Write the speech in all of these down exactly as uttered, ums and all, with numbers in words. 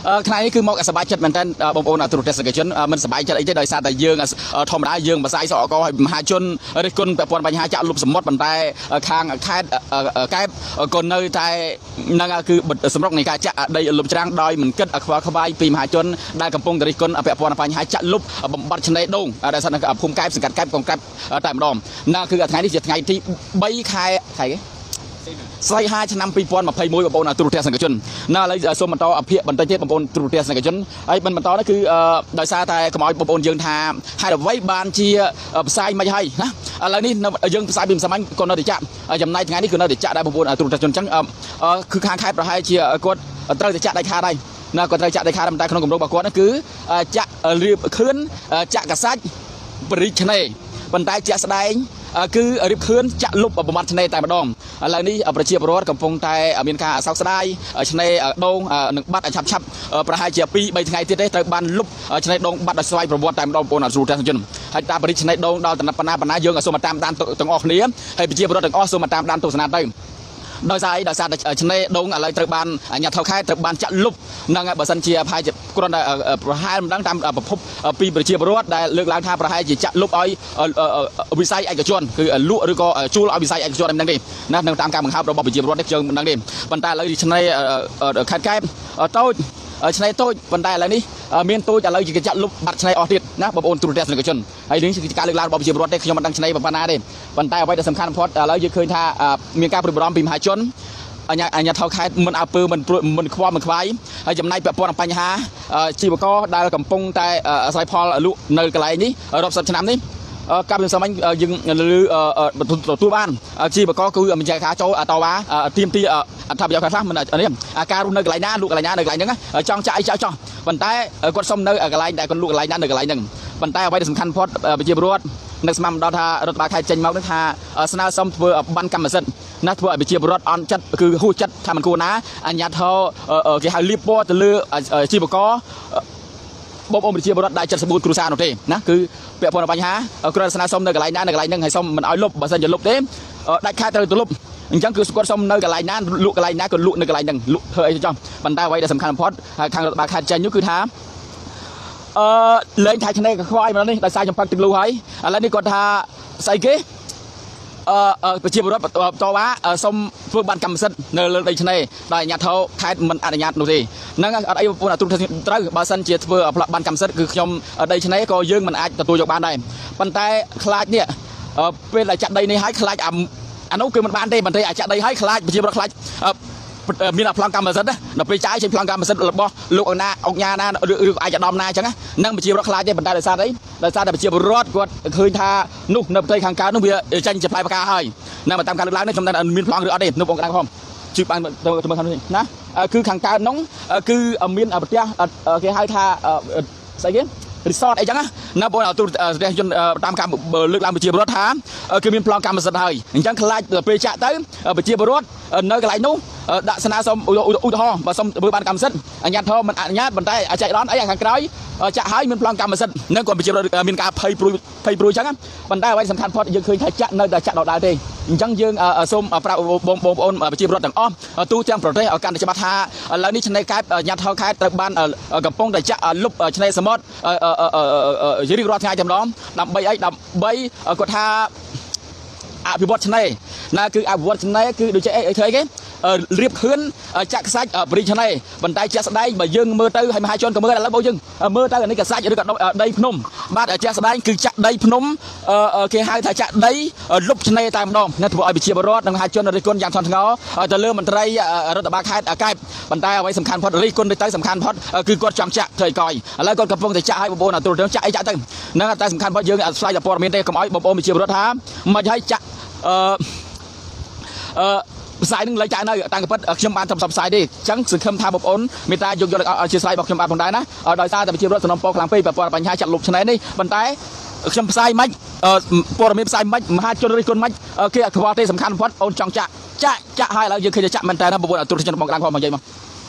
ขณะนี้คือមកសบายចិត្តមែនតើបងប្អូនទូរទស្សនិកជនមិនសบายចិត្តអីទេដោយសារតែយើងធម្មតាយើងបសាយសអកឲ្យមហាជនរិះគន់ពាក់ព័ន្ធបញ្ហាចាក់លុបសមុទ្រប៉ុន្តែខាងខេត្តកែបក៏នៅតែនឹងគឺសម្រុកនៃការចាក់ដីលុបច្រាំងដោយមិនគិតខ្វល់ខ្វាយពីមហាជនដែលកំពុងតែរិះគន់ពាក់ព័ន្ធបញ្ហាចាក់លុបបំបត្តិឆ្នេរដូងដែលស្ថិតនៅភូមិកែបសង្កាត់កែបកងកែបតែម្ដងណាគឺថ្ងៃនេះជាថ្ងៃទី3ខែខែស្អីហាឆ្នាំពីរពាន់ម្ភៃមួយបងប្អូនទូរទស្សនិកជនណាឥឡូវសូមបន្តអភិបន្តិចទៀតបងប្អូនទូរទស្សនិកជនហើយបន្តនេះគឺដោយសារតែកុំឲ្យបងប្អូនយើងថាហេតុអ្វីបានជាផ្សាយមិនហើយណាឥឡូវនេះយើងផ្សាយពីម្សិលមិញក៏នៅតែចាក់ចំណាយថ្ងៃនេះគឺនៅតែចាក់ដែរបងប្អូនទូរទស្សនិកជនអញ្ចឹងគឺខាងខេត្តប្រហែលជាគាត់ត្រូវតែចាក់ដៃខាដែរណាគាត់ត្រូវចាក់ដៃខាតែក្នុងគម្រោងរបស់គាត់គឺចាក់រៀបខឿនចាក់កសាច់បរិច្ឆេទប៉ុន្តែជាក់ស្ដែងគឺរៀបខឿនចាក់លុបបំបត្តិឆ្នេរតែម្ដងឥឡូវនេះប្រជាពលរដ្ឋកំពុងតែមានការសោកស្ដាយឆ្នេរដូងនឹងបាត់ឆាប់ឆាប់ប្រហែលជាពីរបីថ្ងៃទៀតទេត្រូវបានលុបឆ្នេរដូងបាត់ដោយស្វ័យប្រវត្តិតែម្ដងបងប្អូនទូរទស្សនិកជនហើយតាមបរិច្ឆេទដូងដល់តំណប៉ុណ្ណាប៉ុណ្ណាយើងសូមតាមដានទាំងអស់គ្នាហើយប្រជាពលរដ្ឋទាំងអស់សូមតាមដានទស្សនាទៅដោយសារអីដោយសារតែឆ្នេរដូងឥឡូវត្រូវបានអាជ្ញាធរខេត្តត្រូវបានចាក់លុបនឹងបើសិនជាប្រហែលជាគ្រាន់តែប្រហែលមិនដឹងតាមប្រភពពីប្រជាពលរដ្ឋដែលលើកឡើងថាប្រហែលជាចាក់លុបឲ្យវិស័យឯកជនគឺលក់ឬក៏ជួលឲ្យវិស័យឯកជនហ្នឹងទេណានៅតាមការបង្ហើបរបស់ប្រជាពលរដ្ឋនេះយើងមិនដឹងទេប៉ុន្តែឥឡូវឆ្នេរខេត្តកែបតូចឆ្នេរតូចប៉ុន្តែឥឡូវនេះមានតូចឥឡូវជាចាក់លុបបាត់ឆ្នេរអស់ទៀតណាបងប្អូនទូរទស្សនិកជនហើយនេះជាការលើកឡើងរបស់ប្រជាពលរដ្ឋទេខ្ញុំមិនដឹងឆ្នេរប៉ុណ្ណាទេប៉ុន្តែអ្វីដែលសំខាន់បំផុតឥឡូវយើងឃើញថាមានការព្រួយបារម្ភពីមហាជនអញ្ញាអញ្ញាថោខេត្តមិនអើពើមិនមិនខ្វល់មិនខ្វាយហើយចំណាយពាក់ព័ន្ធនឹងបញ្ហាជីវករដែលកំពុងតែអាស្រ័យផលលក់នៅកន្លែងនេះរាប់សិបឆ្នាំនេះកាលពីសម័យយើងទទួលបានជីវករគឺមានការចូលតវ៉ាទៀមទីអត្ថប្រយោជន៍ខ្លះមិននេះការរស់នៅកន្លែងណាលក់កន្លែងណានៅកន្លែងហ្នឹងចង់ចាក់អីចាក់ចោះប៉ុន្តែគាត់សុំនៅកន្លែងដែលគាត់លក់កន្លែងណានៅកន្លែងហ្នឹងប៉ុន្តែអ្វីដែលសំខាន់បំផុតប្រជាពលរដ្ឋនៅស្មានដល់ថារដ្ឋបាលខេត្តចេញមកនឹងថាស្នើសុំធ្វើបានកម្មសិទ្ធិណាធ្វើឲ្យប្រជាពលរដ្ឋអន់ចិត្តគឺហួសចិត្តថាមិនគួរណាអាជ្ញាធរគេហៅលៀបពណ៌ទៅលើជីវករបងប្អូនប្រជាពលរដ្ឋដែលចិត្តសម្បូរគ្រួសារនោះទេណាគឺពាក់ព័ន្ធនឹងបញ្ហាគ្រាន់ស្នើសុំនៅកន្លែងណានៅកន្លែងហ្នឹងហើយសុំមិនឲ្យលុបបើសិនជាលុបទេដាច់ខាតត្រូវទៅលុបអញ្ចឹងគឺគាត់សុំនៅកន្លែងណាលក់កន្លែងណាក៏លក់នៅកន្លែងហ្នឹងលក់ធ្វើអីចោះប៉ុន្តែអ្វីដែលសំខាន់បំផុតហើយខាងរដ្ឋបាលខេត្តចេញនោះគឺថាអឺលេងថៃឆ្នេរក៏ខ្វាយមកនេះដោយសារចំប៉ឹកទឹកលូហើយឥឡូវនេះគាត់ថាស្អីគេអឺប្រជាពលរដ្ឋតវ៉ាសុំធ្វើបានកម្មសិទ្ធិនៅលើដីឆ្នេរដោយអាជ្ញាធរខេត្តមិនអនុញ្ញាតនោះទេហ្នឹងអត់អីបងប្អូនទូរទស្សនិកជនត្រូវបើសិនជាធ្វើផ្លាកបានកម្មសិទ្ធិគឺខ្ញុំដីឆ្នេរក៏យើងមិនអាចទទួលយកបានដែរប៉ុន្តែខ្លាចនេះពេលដែលចាក់ដីនេះឲ្យខ្លាចអានោះគឺមិនបានទេបន្តែអាចចាក់ដីឲ្យខ្លាចប្រជាពលរដ្ឋខ្លាចមានប្លង់កម្មសិទ្ធិដល់ពេលចាយចេញប្លង់កម្មសិទ្ធិរបស់លោកអង្គណាអង្គញាណាឬក៏អាចដំណាអញ្ចឹងហ្នឹងប្រជាពលរដ្ឋខ្លាចទេប៉ុន្តែដោយសារអីដោយសារតែប្រជាពលរដ្ឋគាត់ឃើញថានោះនៅប្រទេសខាងកើតនោះវាចេញជាផ្លែផ្កាហើយណាតាមការលើកឡើងនេះខ្ញុំតែមានប្លង់ឬអត់ទេនោះបងក្តាំងផងជឿបានទៅមើលខាងនេះណាគឺខាងកើតនោះគឺមានប្រទេសគេហៅថាស្អីគេរីសតអីចឹងណាបងទូរទស្សនិកជនតាមការលើកឡើងប្រជាពលរដ្ឋថាគឺមានប្លង់កម្មសិទ្ធិហើយអញ្ចឹងខ្លាចពេលចាក់ទៅប្រជាពលរដ្ឋនៅកន្លែងនោះដាក់ស្នើសុំឧទាហរណ៍បើសុំធ្វើបានកម្មសិទ្ធិអាជ្ញាធរមិនអនុញ្ញាតប៉ុន្តែអាចដនអីខាងក្រោយចាក់ហើយមានប្លង់កម្មសិទ្ធិនឹងគាត់ប្រជាពលរដ្ឋមានការភ័យព្រួយភ័យព្រួយអញ្ចឹងប៉ុន្តែអ្វីសំខាន់ផុតយើងឃើញថាចាក់នៅតែចាក់ដដែលទេអញ្ចឹងយើងសូមប្រាប់បងប្អូនប្រជាពលរដ្ឋទាំងអស់ទូទាំងប្រទេសឲ្យកាន់តែច្បាស់ថាឥឡូវនេះឆ្នេរកែបអាជ្ញាធរខេត្តត្រូវបានកំពុងតែចាក់លុបឆ្នេរសមុទ្ររៀងរាល់ថ្ងៃតែម្ដងដើម្បីអីដើម្បីគាត់ថាអភិវឌ្ឍឆ្នេរណាគឺអភិវឌ្ឍឆ្នេរគឺដូចជាអីធ្វើអីគេរៀបខឿនចាក់ខ្សាច់បរិច្ឆេទឆ្នេរប៉ុន្តែជាក់ស្ដែងបើយើងមើលទៅហើយមហាជនក៏មើលឥឡូវបងយើងមើលទៅអានេះខ្សាច់ឬក៏ដីភ្នំបាទជាក់ស្ដែងគឺចាក់ដីភ្នំគេហៅថាចាក់ដីលុបឆ្នេរតែម្ដងណាធ្វើឲ្យប្រជាពលរដ្ឋនិងមហាជនរិះគន់យ៉ាងធ្ងន់ធ្ងរទៅលើមន្ត្រីរដ្ឋបាលខេត្តកែបប៉ុន្តែអ្វីសំខាន់ផុតរិះគន់ទៅសំខាន់ផុតគឺគាត់ចង់ចាក់ធ្វើឲ្យកយឥឡូវគាត់កំពុងតែចាក់ឲ្យបងប្អូនទូរទស្សន៍ចាក់អីចាក់ទៅហ្នឹងតែសំខាន់ផុតយើងឆ្លៃតែព័ត៌មានទេកុំឲ្យបងប្អូនប្រជាពលរដ្ឋថាមិនឲ្យចាក់អឺអឺផ្សាយនឹងលេចចាយនៅតាំងពិតខ្ញុំបានធ្វើផ្សាយទេអញ្ចឹងសង្ឃឹមថាបងប្អូនមេត្តាយកយកអធិស្ឋានរបស់ខ្ញុំបានផងដែរណាដោយសារតែប្រជាពលរដ្ឋសំណពរខ្លាំងពេកប្រព័ន្ធបញ្ហាចាក់លុបឆ្នេរនេះប៉ុន្តែខ្ញុំផ្សាយមិនព័ត៌មានផ្សាយមិនមហាជនរិះគន់មិនគេអធិវត្តទេសំខាន់បំផុតអូនចង់ចាក់ចាក់ចាក់ហើយឥឡូវយើងឃើញចាក់មែនតើបងប្អូនអតុរជនបងក្រាំងផងមកនិយាយមក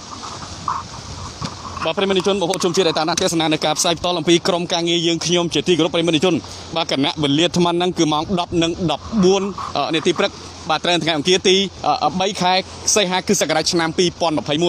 បាទប្រិមត្តជនបងប្អូនជុំជាតិតាមទេសនានៃការផ្សាយបន្តអំពីក្រុមការងារយើងខ្ញុំជាទីគោរពប្រិមត្តជនបាទគណៈវេលាថ្មហ្នឹងគឺម៉ោងដប់និងដប់បួននាទីព្រឹកបាទត្រូវថ្ងៃអង្គារទីបីខែសីហាគ្រិស្តសករាជឆ្នាំពីរពាន់ម្ភៃមួយ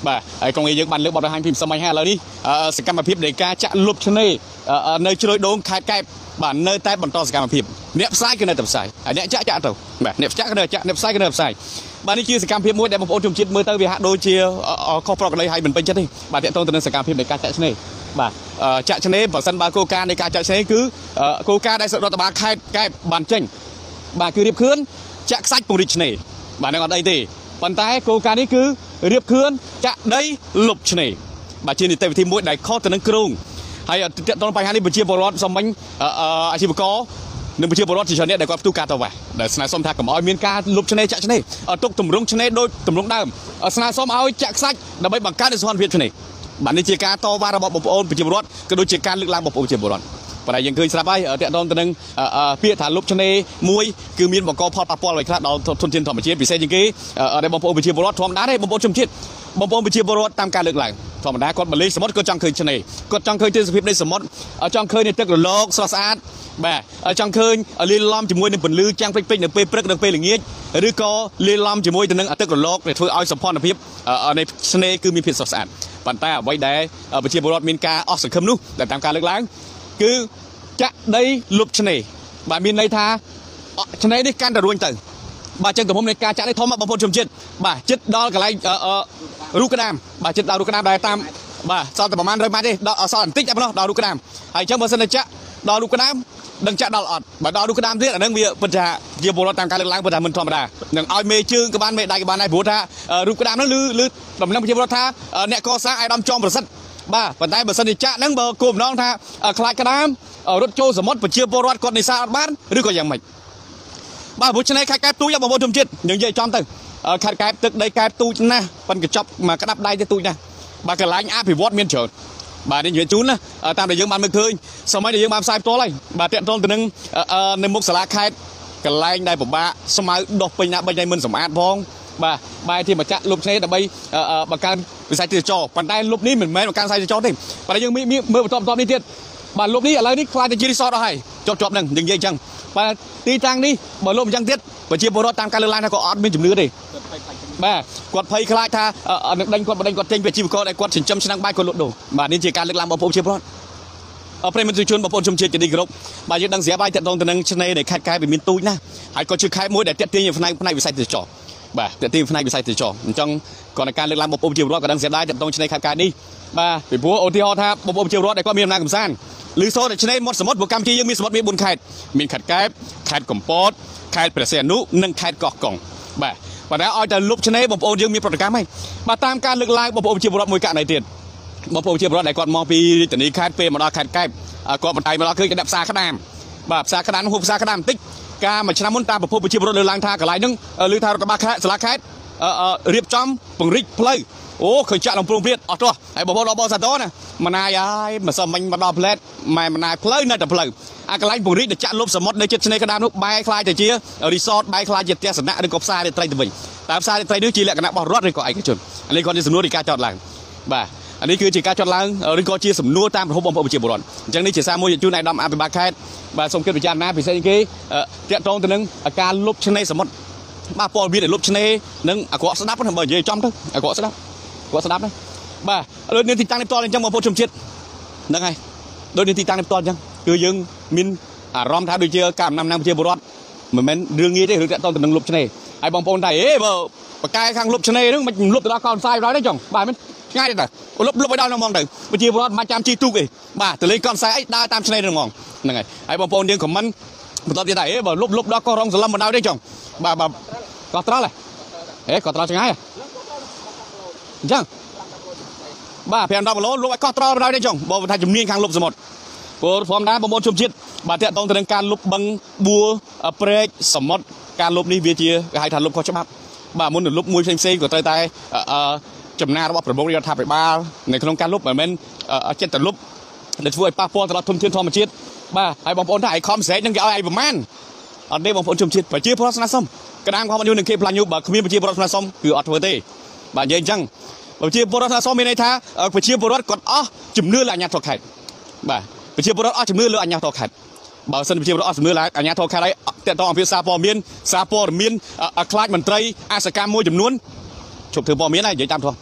បាទហើយក្រុងយើងបានលើកបទបង្ហាញពីសម័យហើយឥឡូវនេះសកម្មភាពនៃការចាក់លុបឆ្នេរនៅជ្រោយដូងខេត្តកែបបាទនៅតែបន្តសកម្មភាពអ្នកផ្សាយគឺនៅតែផ្សាយហើយអ្នកចាក់ចាក់ទៅបាទអ្នកចាក់គឺនៅចាក់អ្នកផ្សាយគឺនៅផ្សាយបាទនេះជាសកម្មភាពមួយដែលបងប្អូនជនជាតិមើលទៅវាហាក់ដូចជាខុសប្រក្រតីហើយមិនពេញចិត្តទេបាទតកតងទៅនឹងសកម្មភាពនៃការចាក់ឆ្នេរបាទចាក់ឆ្នេរបើសិនបើគោលការណ៍នៃការចាក់ឆ្នេរគឺគោលការណ៍ដែលរដ្ឋបាលខេត្តកែបបានចេញបាទគឺរៀបខឿនចាក់ខ្សាច់ពង្រីកឆ្នេរបាទនឹងអត់អីទេប៉ុន្តែគោលការណ៍នេះគឺរៀបខឿនចាក់ដីលុបឆ្នេរបាទជានីតិវិធីមួយដែលខុសទៅនឹងគ្រោងហើយតកតងបញ្ហានេះប្រជាពលរដ្ឋសមមិញអាជីវករនិងប្រជាពលរដ្ឋជាច្រើនអ្នកដែលគាត់ផ្ទុះការតវ៉ាដែលស្នើសុំថាកុំឲ្យមានការលុបឆ្នេរចាក់ឆ្នេរទុកទម្រង់ឆ្នេរដូចទម្រង់ដើមស្នើសុំឲ្យចាក់ខ្សាច់ដើម្បីបង្កើនសុខភាពឆ្នេរបាទនេះជាការតវ៉ារបស់បងប្អូនប្រជាពលរដ្ឋក៏ដូចជាការលើកឡើងបងប្អូនប្រជាពលរដ្ឋប៉ុន្តែយើងឃើញស្រាប់ហើយតកតងទៅនឹងពាក្យថាលុបឆ្នេរមួយគឺមានបង្កផលប៉ះពាល់អ្វីខ្លះដល់ធនធានធម្មជាតិពិសេសជាងគេដែលបងប្អូនប្រជាពលរដ្ឋធម្មតាទេបងប្អូនជនជាតិបងប្អូនប្រជាពលរដ្ឋតាមការលើកឡើងធម្មតាគាត់មកលេងសមុទ្រគាត់ចង់ឃើញឆ្នេរគាត់ចង់ឃើញទេសភាពនៃសមុទ្រចង់ឃើញទឹករលកស្រស់ស្អាតបាទចង់ឃើញលាយឡំជាមួយនឹងពន្លឺចាំងពេចពេចនៅពេលព្រឹកនិងពេលល្ងាចឬក៏លាយឡំជាមួយទៅនឹងទឹករលកដែលធ្វើឲ្យសម្ព័ន្ធភាពនៃឆ្នេរគឺមានភាពស្រស់ស្អាតប៉ុន្តែអ្វីដែលប្រជាពលរដ្ឋមានការអស់សង្ឃឹមនោះដែលតាមការលើកឡើងគឺចាក់ដីលុបឆ្នេរបាទមានន័យថាឆ្នេរនេះកាន់តែរួញទៅបាទចឹងទំហំនៃការចាក់នេះធំបងប្អូនជនជាតិបាទចិត្តដល់កន្លែងរូបក្តាមបាទចិត្តដល់រូបក្តាមដែលតាមបាទសល់តែប្រហែលរយម៉ែត្រទេដល់សល់បន្តិចតែប៉ុណ្ណោះដល់រូបក្តាមហើយចឹងបើសិនតែចាក់ដល់រូបក្តាមដឹងចាក់ដល់អត់បើដល់រូបក្តាមទៀតអានឹងវាពិតថាជាពលរដ្ឋតាមការលើកឡើងពិតថាមិនធម្មតានឹងឲ្យមេជើងក៏បានមេដៃក៏បានដែរព្រោះថារូបក្តាមហ្នឹងឮឮដំណឹងប្រជាពលរដ្ឋថាអ្នកកសាងអាយដាមចំប្រសិទ្ធបាទប៉ុន្តែបើសិនជាចាក់ហ្នឹងបើគោលបំណងថាខ្លាចក្តាមរត់ចូលសមុទ្រប្រជាពលរដ្ឋគាត់នេសាទអត់បានឬក៏យ៉ាងម៉េចបាទព្រោះឆ្នេរខេត្តកែបទូចបងប្អូនជនជាតិយើងនិយាយចំទៅខេត្តកែបទឹកដីកែបទូចណាស់ប៉ិនកញ្ចប់មកក្តាប់ដៃទៅទូចណាស់បាទកន្លែងអភិវឌ្ឍមានច្រើនបាទនេះនិយាយជូនណាតាមដែលយើងបានមើលឃើញសម័យដែលយើងបានផ្សាយផ្ទាល់ហើយបាទតាក់ទងទៅនឹងនៅមុខសាលាខេត្តកន្លែងដែលពិបាកស្មៅដុសពេញណាពេញហើយមិនសម្អាតផងបាទបែរជាមកចាក់លុបឆ្នេរដើម្បីបង្កើនវិស័យទេសចរប៉ុន្តែលុបនេះមិនមែនបង្កើនវិស័យទេសចរទេប៉ុន្តែយើងមើលបន្តបន្តនេះទៀតបាទលុបនេះឥឡូវនេះខ្លាចទៅជារីសតអស់ហើយជាប់ជាប់នឹងយើងនិយាយអញ្ចឹងបាទទីតាំងនេះបើលុបអញ្ចឹងទៀតប្រជាពលរដ្ឋតាមការលើកឡើងថាក៏អត់មានជំនឿទេបាទគាត់ភ័យខ្លាចថានឹងដេញគាត់បដិញគាត់ចេញពីអាជីវករដែលគាត់ចិញ្ចឹមឆ្នាំងបាយគាត់លក់ដូរបាទនេះជាការលើកឡើងបងប្អូនប្រជាពលរដ្ឋប្រិយមិត្តជនបងប្អូនជំនឿជាតិជាទីគោរពបាទយើងដឹងស្រាប់ហើយតកតងទៅនឹងឆ្នេរនៃខេត្តកែបវាមានទូចណាស់ហើយក៏ជាខេត្តមួយដែលតាក់ទាញផ្នែកផ្នែកវិស័យទេសចរបាទតាក់ទាញផ្នែកវិស័យទេសចរអញ្ចឹងគាត់ในការលើកឡើងបងប្អូនប្រជាពលរដ្ឋក៏ដឹងស្រាប់ដែរតកតងឆ្នេរខេត្តកែបនេះបាទពីព្រោះឧទាហរណ៍ថាបងប្អូនប្រជាពលរដ្ឋដែលគាត់មានអំណាចកំសាន្តឬសូតែឆ្នេរមាត់សមុទ្រព្រោះកម្ពុជាយើងមានសមុទ្រមានបួនខេត្តមានខេត្តកែបខេត្តកំពតខេត្តព្រះសីហនុនិងខេត្តកោះកុងបាទប៉ុន្តែឲ្យតែលុបឆ្នេរបងប្អូនយើងមានប្រតិកម្មហើយបាទតាមការលើកឡើងបងប្អូនប្រជាពលរដ្ឋមួយករណីទៀតបងប្អូនប្រជាពលរដ្ឋដែលគាត់មកពីរាជធានីខេត្តពេលមកដល់ខេត្តកែបគាត់បន្ថែមមកដល់ឃើញគេដាក់ផ្សារក្តាមបាទផ្សារក្តាមហូបផ្សារក្តាមបន្តិចការមួយឆ្នាំមុនតាមប្រភពប្រជាពលរដ្ឋលើកឡើងថាកន្លែងហ្នឹងឮថារដ្ឋបាលខេត្តសាលាខេត្តរៀបចំពង្រីកផ្លូវអូឃើញចាក់លំប្រងព្រាតអស់ទោះហើយបងប្អូនដល់បោះសាទរណាម៉ណាយហើយមិនសមមិញមកដល់ផ្លែតម៉ែម៉ណាយផ្លូវនៅតែផ្លូវអាកន្លែងពង្រីកទៅចាក់លុបសមុទ្រនៅជិតឆ្នេរក្តាមនោះបែរខ្លាយទៅជារីសតបែរខ្លាយជាផ្ទះសំណាក់ឬក៏ផ្សាររាត្រីទៅវិញតើផ្សាររាត្រីនេះជាលក្ខណៈរបស់រដ្ឋឬក៏ឯកជនអានេះគាត់ជាសំណួរនៃការចោទឡើងបាទអានេះគឺជាការចោទឡើងឬក៏ជាសំណួរតាមប្រភពបងប្អូនប្រជាពលរដ្ឋអញ្ចឹងនេះជាសារមួយជូនឯកឧត្តមអភិបាលខេត្តបាទសូមគិតពិចារណាពិសេសគេតាក់ទងទៅនឹងការលុបឆ្នេរសមុទ្របាទព័ត៌មានដែលលុបឆ្នេរនឹងអាក្រក់ស្ដាប់ណាបើនិយាយចំទៅអាក្រក់ស្ដាប់គាត់ស្ដាប់ណាបាទដូចនេះទីតាំងនេះផ្ទាល់អញ្ចឹងបងប្អូនជំនឿជាតិហ្នឹងហើយដូចនេះទីតាំងនេះផ្ទាល់អញ្ចឹងគឺយើងមានអារម្មណ៍ថាដូចជាការអំណាចអំណាចប្រជាពលរដ្ឋមិនមែនរឿងងាយទេរឿងតាក់ទងទៅនឹងលុបឆ្នេរហើយបងប្អូនថាអេបើបកែខាងលុបឆ្នេរហ្នឹងមិនលុបទៅដល់កោនផ្សាយដល់ទេចុងបាទមែនឆ្ងាយទេតើលុបលុបឲ្យដល់ហ្នឹងហ្មងទៅប្រជាពលរដ្ឋមិនចាំជីទូកទេបាទទៅលេងកោនផ្សាយអីដើរតាមឆ្នេរហ្នឹងហ្មងហ្នឹងហើយហើយបងប្អូនយើងខមមិនបន្តទៀតថាអេបើលុបលុបដល់កោះរងសឡឹមមិនដល់ទេចុងបាទបាទកោះត្រល់ហ៎កោះត្រល់ឆ្ងាយអញ្ចឹងបាទប្រាំដប់គីឡូលុបឲ្យកោះត្រល់បណ្ដោយទេចុងបើថាជំនាញខាងលុបសមុទ្រព្រោះធម្មតាបងប្អូនជំនឿជាតិបាទតាក់ទងទៅនឹងការលុបបឹងបួរព្រែកសមុទ្រការលុបនេះវាជាគេហៅថាលុបខុសច្បាប់បាទមុននឹងលុបមួយផ្សេងផ្សេងក៏ត្រូវតែចំណារបស់ប្រមុខរដ្ឋាភិបាលនៅក្នុងការលុបមិនមែនចិត្តតែលុបដែលធ្វើឲ្យប៉ះពាល់ទៅដល់ធនធានធម្មជាតិបាទហើយបងប្អូនថាឯខំស្រែកនឹងគេឲ្យឯប្រមាណអត់ទេបងប្អូនជំនឿជាតិប្រជាពលរដ្ឋស្នើសុំក្តាមខំអញ្ញូនឹងគេផ្លាញ់យូបើគ្មានប្រជាពលរដ្ឋស្នើសុំគឺអត់ធ្វើទេបាទនិយាយអញ្ចឹងប្រជាពលរដ្ឋស្នើសុំមានន័យថាប្រជាពលរដ្ឋគាត់អស់ជំនឿលើអាជ្ញាធរខេត្តបាទប្រជាពលរដ្ឋអស់ជំនឿលើអាជ្ញាធរខេត្តបើសិនប្រជាពលរដ្ឋអស់ជំនឿលើអាជ្ញាធរខេត្តហើយតើតអំពីសារព័ត៌មានសារព័ត៌មានខ្លាចមន្ត្រីអសកម្មមួយចំនួនជប់ធ្វើព័ត៌មានហើយនិយាយតាមធំ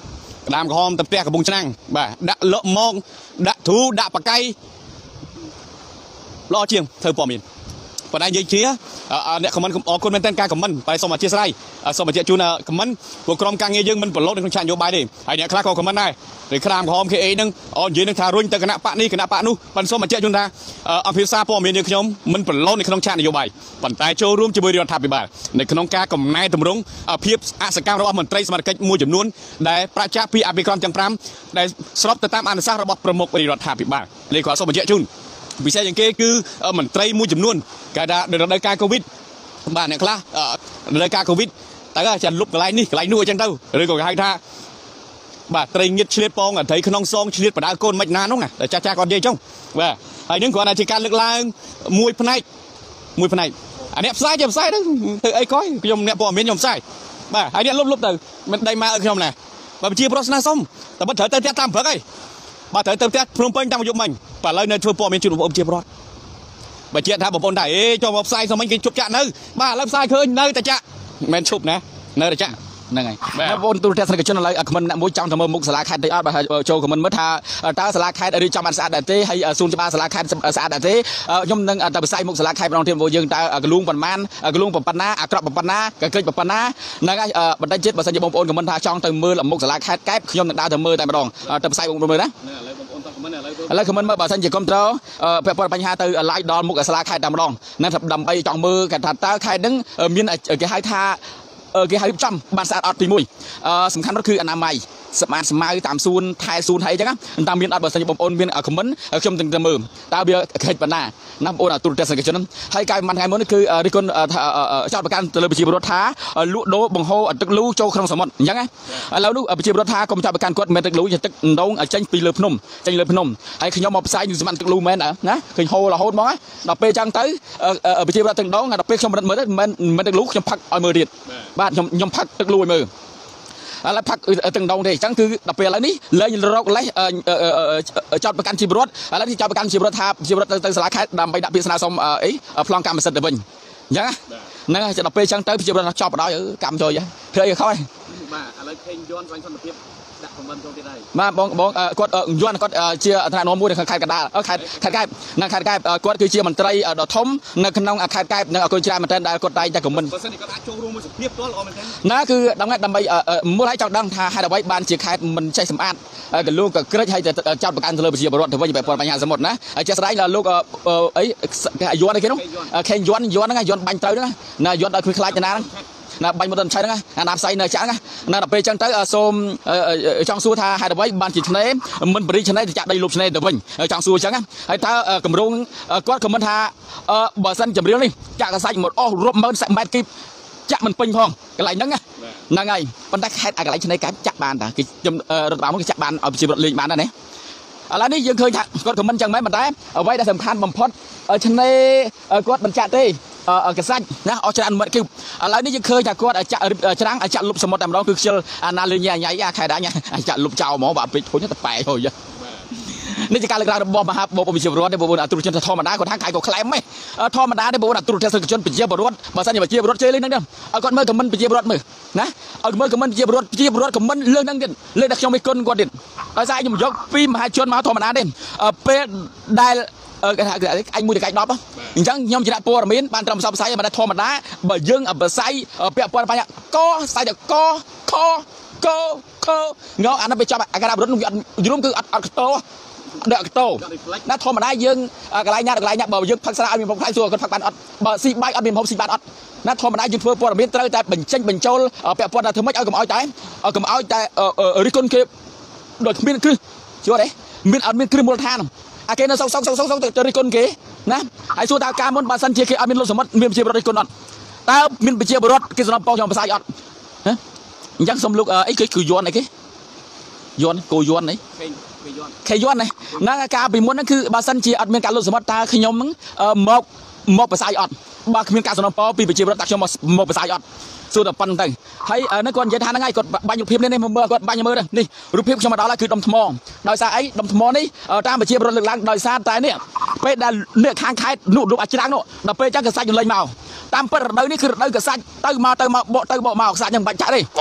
ដាមក្រហមទៅផ្ទះកំពង់ឆ្នាំងបាទដាក់លក់មកដាក់ធូដាក់បកៃល្អជាងធ្វើព័ត៌មានប៉ុន្តែនិយាយជាអ្នកខមមិនអរគុណមែនតើការខមមិនតែសូមអធិស្ឋានសូមបញ្ជាក់ជូនខមមិនពួកក្រុមការងារយើងមិនប្រឡូតនៅក្នុងឆាកនយោបាយទេហើយអ្នកខ្លះក៏ខមមិនដែរឬក្រាមក្រហម K A នឹងអូនិយាយនឹងថារុញទៅគណៈបកនេះគណៈបកនោះប៉ុន្តែសូមបញ្ជាក់ជូនថាអភិសាព័ត៌មានយើងខ្ញុំមិនប្រឡូតនៅក្នុងឆាកនយោបាយប៉ុន្តែចូលរួមជាមួយរដ្ឋាភិបាលនៅក្នុងការកំណែតម្រង់ភាពអសកម្មរបស់មន្ត្រីសមាជិកមួយចំនួនដែលប្រជាពីអភិក្រមទាំង5ដែលស្របទៅតាមអនុសាសន៍របស់ប្រមុខរដ្ឋាភិបាលនេះក៏សូមបញ្ជាក់ជូនពិសេសជាងគេគឺមន្ត្រីមួយចំនួនគេថានៅរដូវកាលកូវីដបាទអ្នកខ្លះរដូវកាលកូវីដតើចាលុបកន្លែងនេះកន្លែងនោះអញ្ចឹងទៅឬក៏គេហៅថាបាទត្រីងៀតឆ្លៀតពងត្រីក្នុងសងឆ្លៀតបដៅកូនមិនណានោះណាចាស់ចាស់គាត់និយាយអញ្ចឹងបាទហើយនឹងគ្រាន់តែជាការលើកឡើងមួយផ្នែកមួយផ្នែកអាអ្នកផ្សាយជាផ្សាយទៅទៅអីក៏ខ្ញុំអ្នកព័ត៌មានខ្ញុំផ្សាយបាទហើយអ្នកលុបលុបទៅមិនដៃមកឲ្យខ្ញុំណាបើជាប្រស្នាសុំតែមិនត្រូវទៅផ្ទះតាមព្រឹកអីបាទត្រូវទៅផ្ទះភ្នំពេញតាមយប់មិញបាទឥឡូវនៅធ្វើព័ត៌មានជូនបងប្អូនជាប្រវត្តិបើជាថាបងប្អូនថាអេចូលមកផ្សាយស្មិញគេជប់ចាក់នៅបាទឥឡូវផ្សាយឃើញនៅតែចាក់មិនមែនឈប់ណានៅតែចាក់ហ្នឹងហើយបងប្អូនទូរទស្សនិកជនឥឡូវខមមិនអ្នកមួយចង់ទៅមើលមុខសាលាខេត្តតិចអត់បាទចូលខមមិនមើលថាតើសាលាខេត្តរៀបចំបានស្អាតដែរទេហើយសួនច្បារសាលាខេត្តស្អាតដែរទេខ្ញុំនឹងតែផ្សាយមុខសាលាខេត្តម្ដងទៀតរបស់យើងតើកលួងប៉ុន្មានកលួងប៉ុណ្ណាអាក្រក់ប៉ុណ្ណាកកិច្ចប៉ុណ្ណាហ្នឹងហើយបន្តិចទៀតបើសិនជាបងប្អូនខមមិនថាចង់ទៅមើលមុខសាលាខេត្តកែបខ្ញុំនឹងដើរទៅមើលតែម្ដងទៅផ្សាយបងប្អូនមើលណាឥឡូវខមមិនមើលបើសិនជាគ្រប់ត្រូលពាក់ព័ន្ធបញ្ហាទៅ live ដល់មុខសាលាខេត្តតែម្ដងណាដើម្បីចង់មើលគេថាតើខេត្តហ្នឹងមានគេហៅថាគេហៅចំបានស្អាតអត់ទីមួយសំខាន់នោះគឺអនាម័យសម្អាតស្មៅតាមសួនថែសួនថៃអញ្ចឹងតាមមានអត់បើសិនជាបងប្អូនមានខមមិនខ្ញុំនឹងទៅមើលតើវាខេត្តប៉ុណ្ណាណាបងប្អូនទូរទស្សនិកជនហើយកាលមួយថ្ងៃមុនគឺរិះគន់ចោតប្រកាន់ទៅលើប្រជាពលរដ្ឋថាលក់ដូរបង្ហូរទឹកលូចូលក្នុងសមុទ្រអញ្ចឹងណាឥឡូវនោះប្រជាពលរដ្ឋថាកុំចោតប្រកាន់គាត់មិនទឹកលូទឹកដងចេញពីលើភ្នំចេញលើភ្នំហើយខ្ញុំមកផ្សាយនឹងសម្បត្តិទឹកលូមែនណាឃើញហូររហូតហ្មងណាដល់ពេលអញ្ចឹងទៅប្រជាពលរដ្ឋទាំងដងដល់ពេលខ្ញុំមិនមើលទៅមិនមិនទឹកលូខ្ញុំផឹកឲ្យមើលទៀតបាទខ្ញុំខ្ញុំផឹកទឹកលូឲ្យមើលឥឡូវផឹកទាំងដងទេអញ្ចឹងគឺដល់ពេលឥឡូវនេះលែងរកលេសចោតប្រកាន់ជីវរដ្ឋឥឡូវនេះចោតប្រកាន់ជីវរដ្ឋថាជីវរដ្ឋទៅសាលាខេត្តដើម្បីដាក់ពាក្យស្នើសុំអីប្លង់កម្មសិទ្ធិទៅវិញអញ្ចឹងហ្នឹងហើយដល់ពេលអញ្ចឹងទៅជីវរដ្ឋចោតបដ ாய் កម្មជួយធ្វើអីខុសហើយបាទឥឡូវឃើញយន់ស្វែងសន្តិភាពដាក់ខមមិនចូលទៀតហើយបាទបងបងគាត់យន់គាត់ជាថ្នាក់នាំមួយនៅក្នុងខេត្តកណ្ដាលខេត្តខេត្តកែបនៅខេត្តកែបគាត់គឺជាមន្ត្រីដ៏ធំនៅក្នុងខេត្តកែបនិងអគុណច្រើនមែនទែនដែលគាត់តែងតែខមមិនបើសិនជាគាត់អាចចូលរួមមួយសភាពផ្ទាល់ល្អមែនទែនណាគឺដើម្បីដើម្បីមូលហេតុចង់ដឹងថាហេតុអ្វីបានជាខេត្តមិនចេះសម្អាតកលូកក្រិចហើយទៅចោតប្រកាន់ទៅលើប្រជាពលរដ្ឋទៅវិញបែបបញ្ហាសមុទ្រណាហើយចេះស្ដែងដល់លោកអីគេយន់អីគេនោះខេងយន់យន់ហ្នឹងយន់បាញ់ត្រូវហ្នឹងណាយន់ដល់គ្មានខ្លាចទៅណាហ្នឹងណាបាញ់មកដល់ឆៃហ្នឹងអាណាផ្សៃនៅចាក់ហ្នឹងណាដល់ពេលអញ្ចឹងទៅសូមចង់សួរថាហេតុអ្វីបានជាឆ្នេរមិនបរិឆ្នេរទៅចាក់ដីលុបឆ្នេរទៅវិញចង់សួរអញ្ចឹងហើយតើគម្រោងគាត់ក៏មិនថាបើសិនចម្រៀងនេះចាក់កសាច់មកអស់រាប់ម៉ឺនម៉ែត្រគីបចាក់មិនពេញផងកន្លែងហ្នឹងហ្នឹងហើយប៉ុន្តែខេត្តអាកន្លែងឆ្នេរកែបចាក់បានតាគេខ្ញុំរដ្ឋបាលមកគេចាក់បានឲ្យប្រជាពលរដ្ឋលេងបានដែរណាឥឡូវនេះយើងឃើញថាគាត់ខមមិនអញ្ចឹងមែនប៉ុន្តែអ្វីដែលសំខាន់បំផុតឆ្នេរគាត់មិនចាក់ទេកសាច់ណាអស់ច្រើនម៉ឺនគីបឥឡូវនេះយើងឃើញថាគាត់ចាក់ច្រាំងចាក់លុបសមុទ្រតែម្ដងគឺខ្ជិលអាណាលឺញ៉ៃញ៉ៃអាខេត្តដែរចាក់លុបចោលហ្មងបើពេកធុញទៅប៉ែហុយនេះជាការលើកឡើងរបស់មហាបងប្អូនប្រជាពលរដ្ឋទេបងប្អូនអតុរជនធម្មតាគាត់ថាកាយក៏ក្លែមហ៎ធម្មតាទេបងប្អូនអតុរជនប្រជាពលរដ្ឋបើសិនជាប្រជាពលរដ្ឋជឿលេងហ្នឹងឲ្យគាត់មើលខមមិនប្រជាពលរដ្ឋមើលណាឲ្យមើលខមមិនប្រជាពលរដ្ឋប្រជាពលរដ្ឋខមមិនលើហ្នឹងទៀតលើតែខ្ញុំមិនគុណគាត់ទៀតដោយសារខ្ញុំយកពីមហាជនមកធម្មតាទេពេលដែលគេថាអញមួយតកែដប់អញ្ចឹងខ្ញុំជាអ្នកព័ត៌មានបានត្រឹមសពផ្សាយមិនធម្មតាបើយើងផ្សាយពាក់ព័ន្ធបញ្ហាកផ្សាយតែកខកខងោអានោះទៅចាប់អាការៈរដ្ឋនោះអត់យល់គឺអត់អត់កតោដាក់កតោណាធម្មតាយើងកន្លែងណាកន្លែងណាបើយើងផឹកស្រាឲ្យមានប្រភពសួរគាត់ផឹកបានអត់បើស៊ីបាយអត់មានប្រភពស៊ីបានអត់ណាធម្មតាយើងធ្វើព័ត៌មានត្រូវតែបញ្ចេញបញ្ចូលពាក់ព័ន្ធថាធ្វើម៉េចឲ្យកុំឲ្យតែកុំឲ្យតែរិះគន់គេដោយគ្មានគ្រឹះយល់ទេមានអត់មានគ្រឹះមូលដ្ឋានអាគេនៅសោកសោកសោកសោកទៅរិះគន់គេណាហើយសួរតើការមុនបើសិនជាគេអត់មានលុបសមុទ្រមានប្រជាពលរដ្ឋរិះគន់អត់តើមានប្រជាពលរដ្ឋគេសំណពងខ្ញុំផ្សាយអត់ហ៎អញ្ចឹងសុំលោកអីគេគឺយន់អីគេយន់គោយន់អីខេយន់ហ្នឹងណាការពីមុនហ្នឹងគឺបើសិនជាអត់មានការលុបសមុទ្រតើខ្ញុំហ្នឹងមកមកផ្សាយអត់បើគ្មានការសំណពងពីប្រជាពលរដ្ឋតើខ្ញុំមកមកផ្សាយអត់សួរតែប៉ុណ្្នឹងទៅហើយហ្នឹងគាត់និយាយថាហ្នឹងហើយគាត់បាញ់រូបភាពនេះនេះមើលគាត់បាញ់មើលនេះរូបភាពខ្ញុំមកដល់ហើយគឺដុំថ្មដោយសារអីដុំថ្មនេះតាមប្រជាពលរដ្ឋលើកឡើងដោយសារតែនេះពេលដែលនេះខាងខេត្តនោះរូបអាច្រាំងនោះដល់ពេលអញ្ចឹងក៏សាច់យលេងមកតាមពិតរដូវនេះគឺរដូវកសាច់ទៅមកទៅមកបកទៅបកមកកសាច់ហ្នឹងមិនបាច់ចាក់ទេ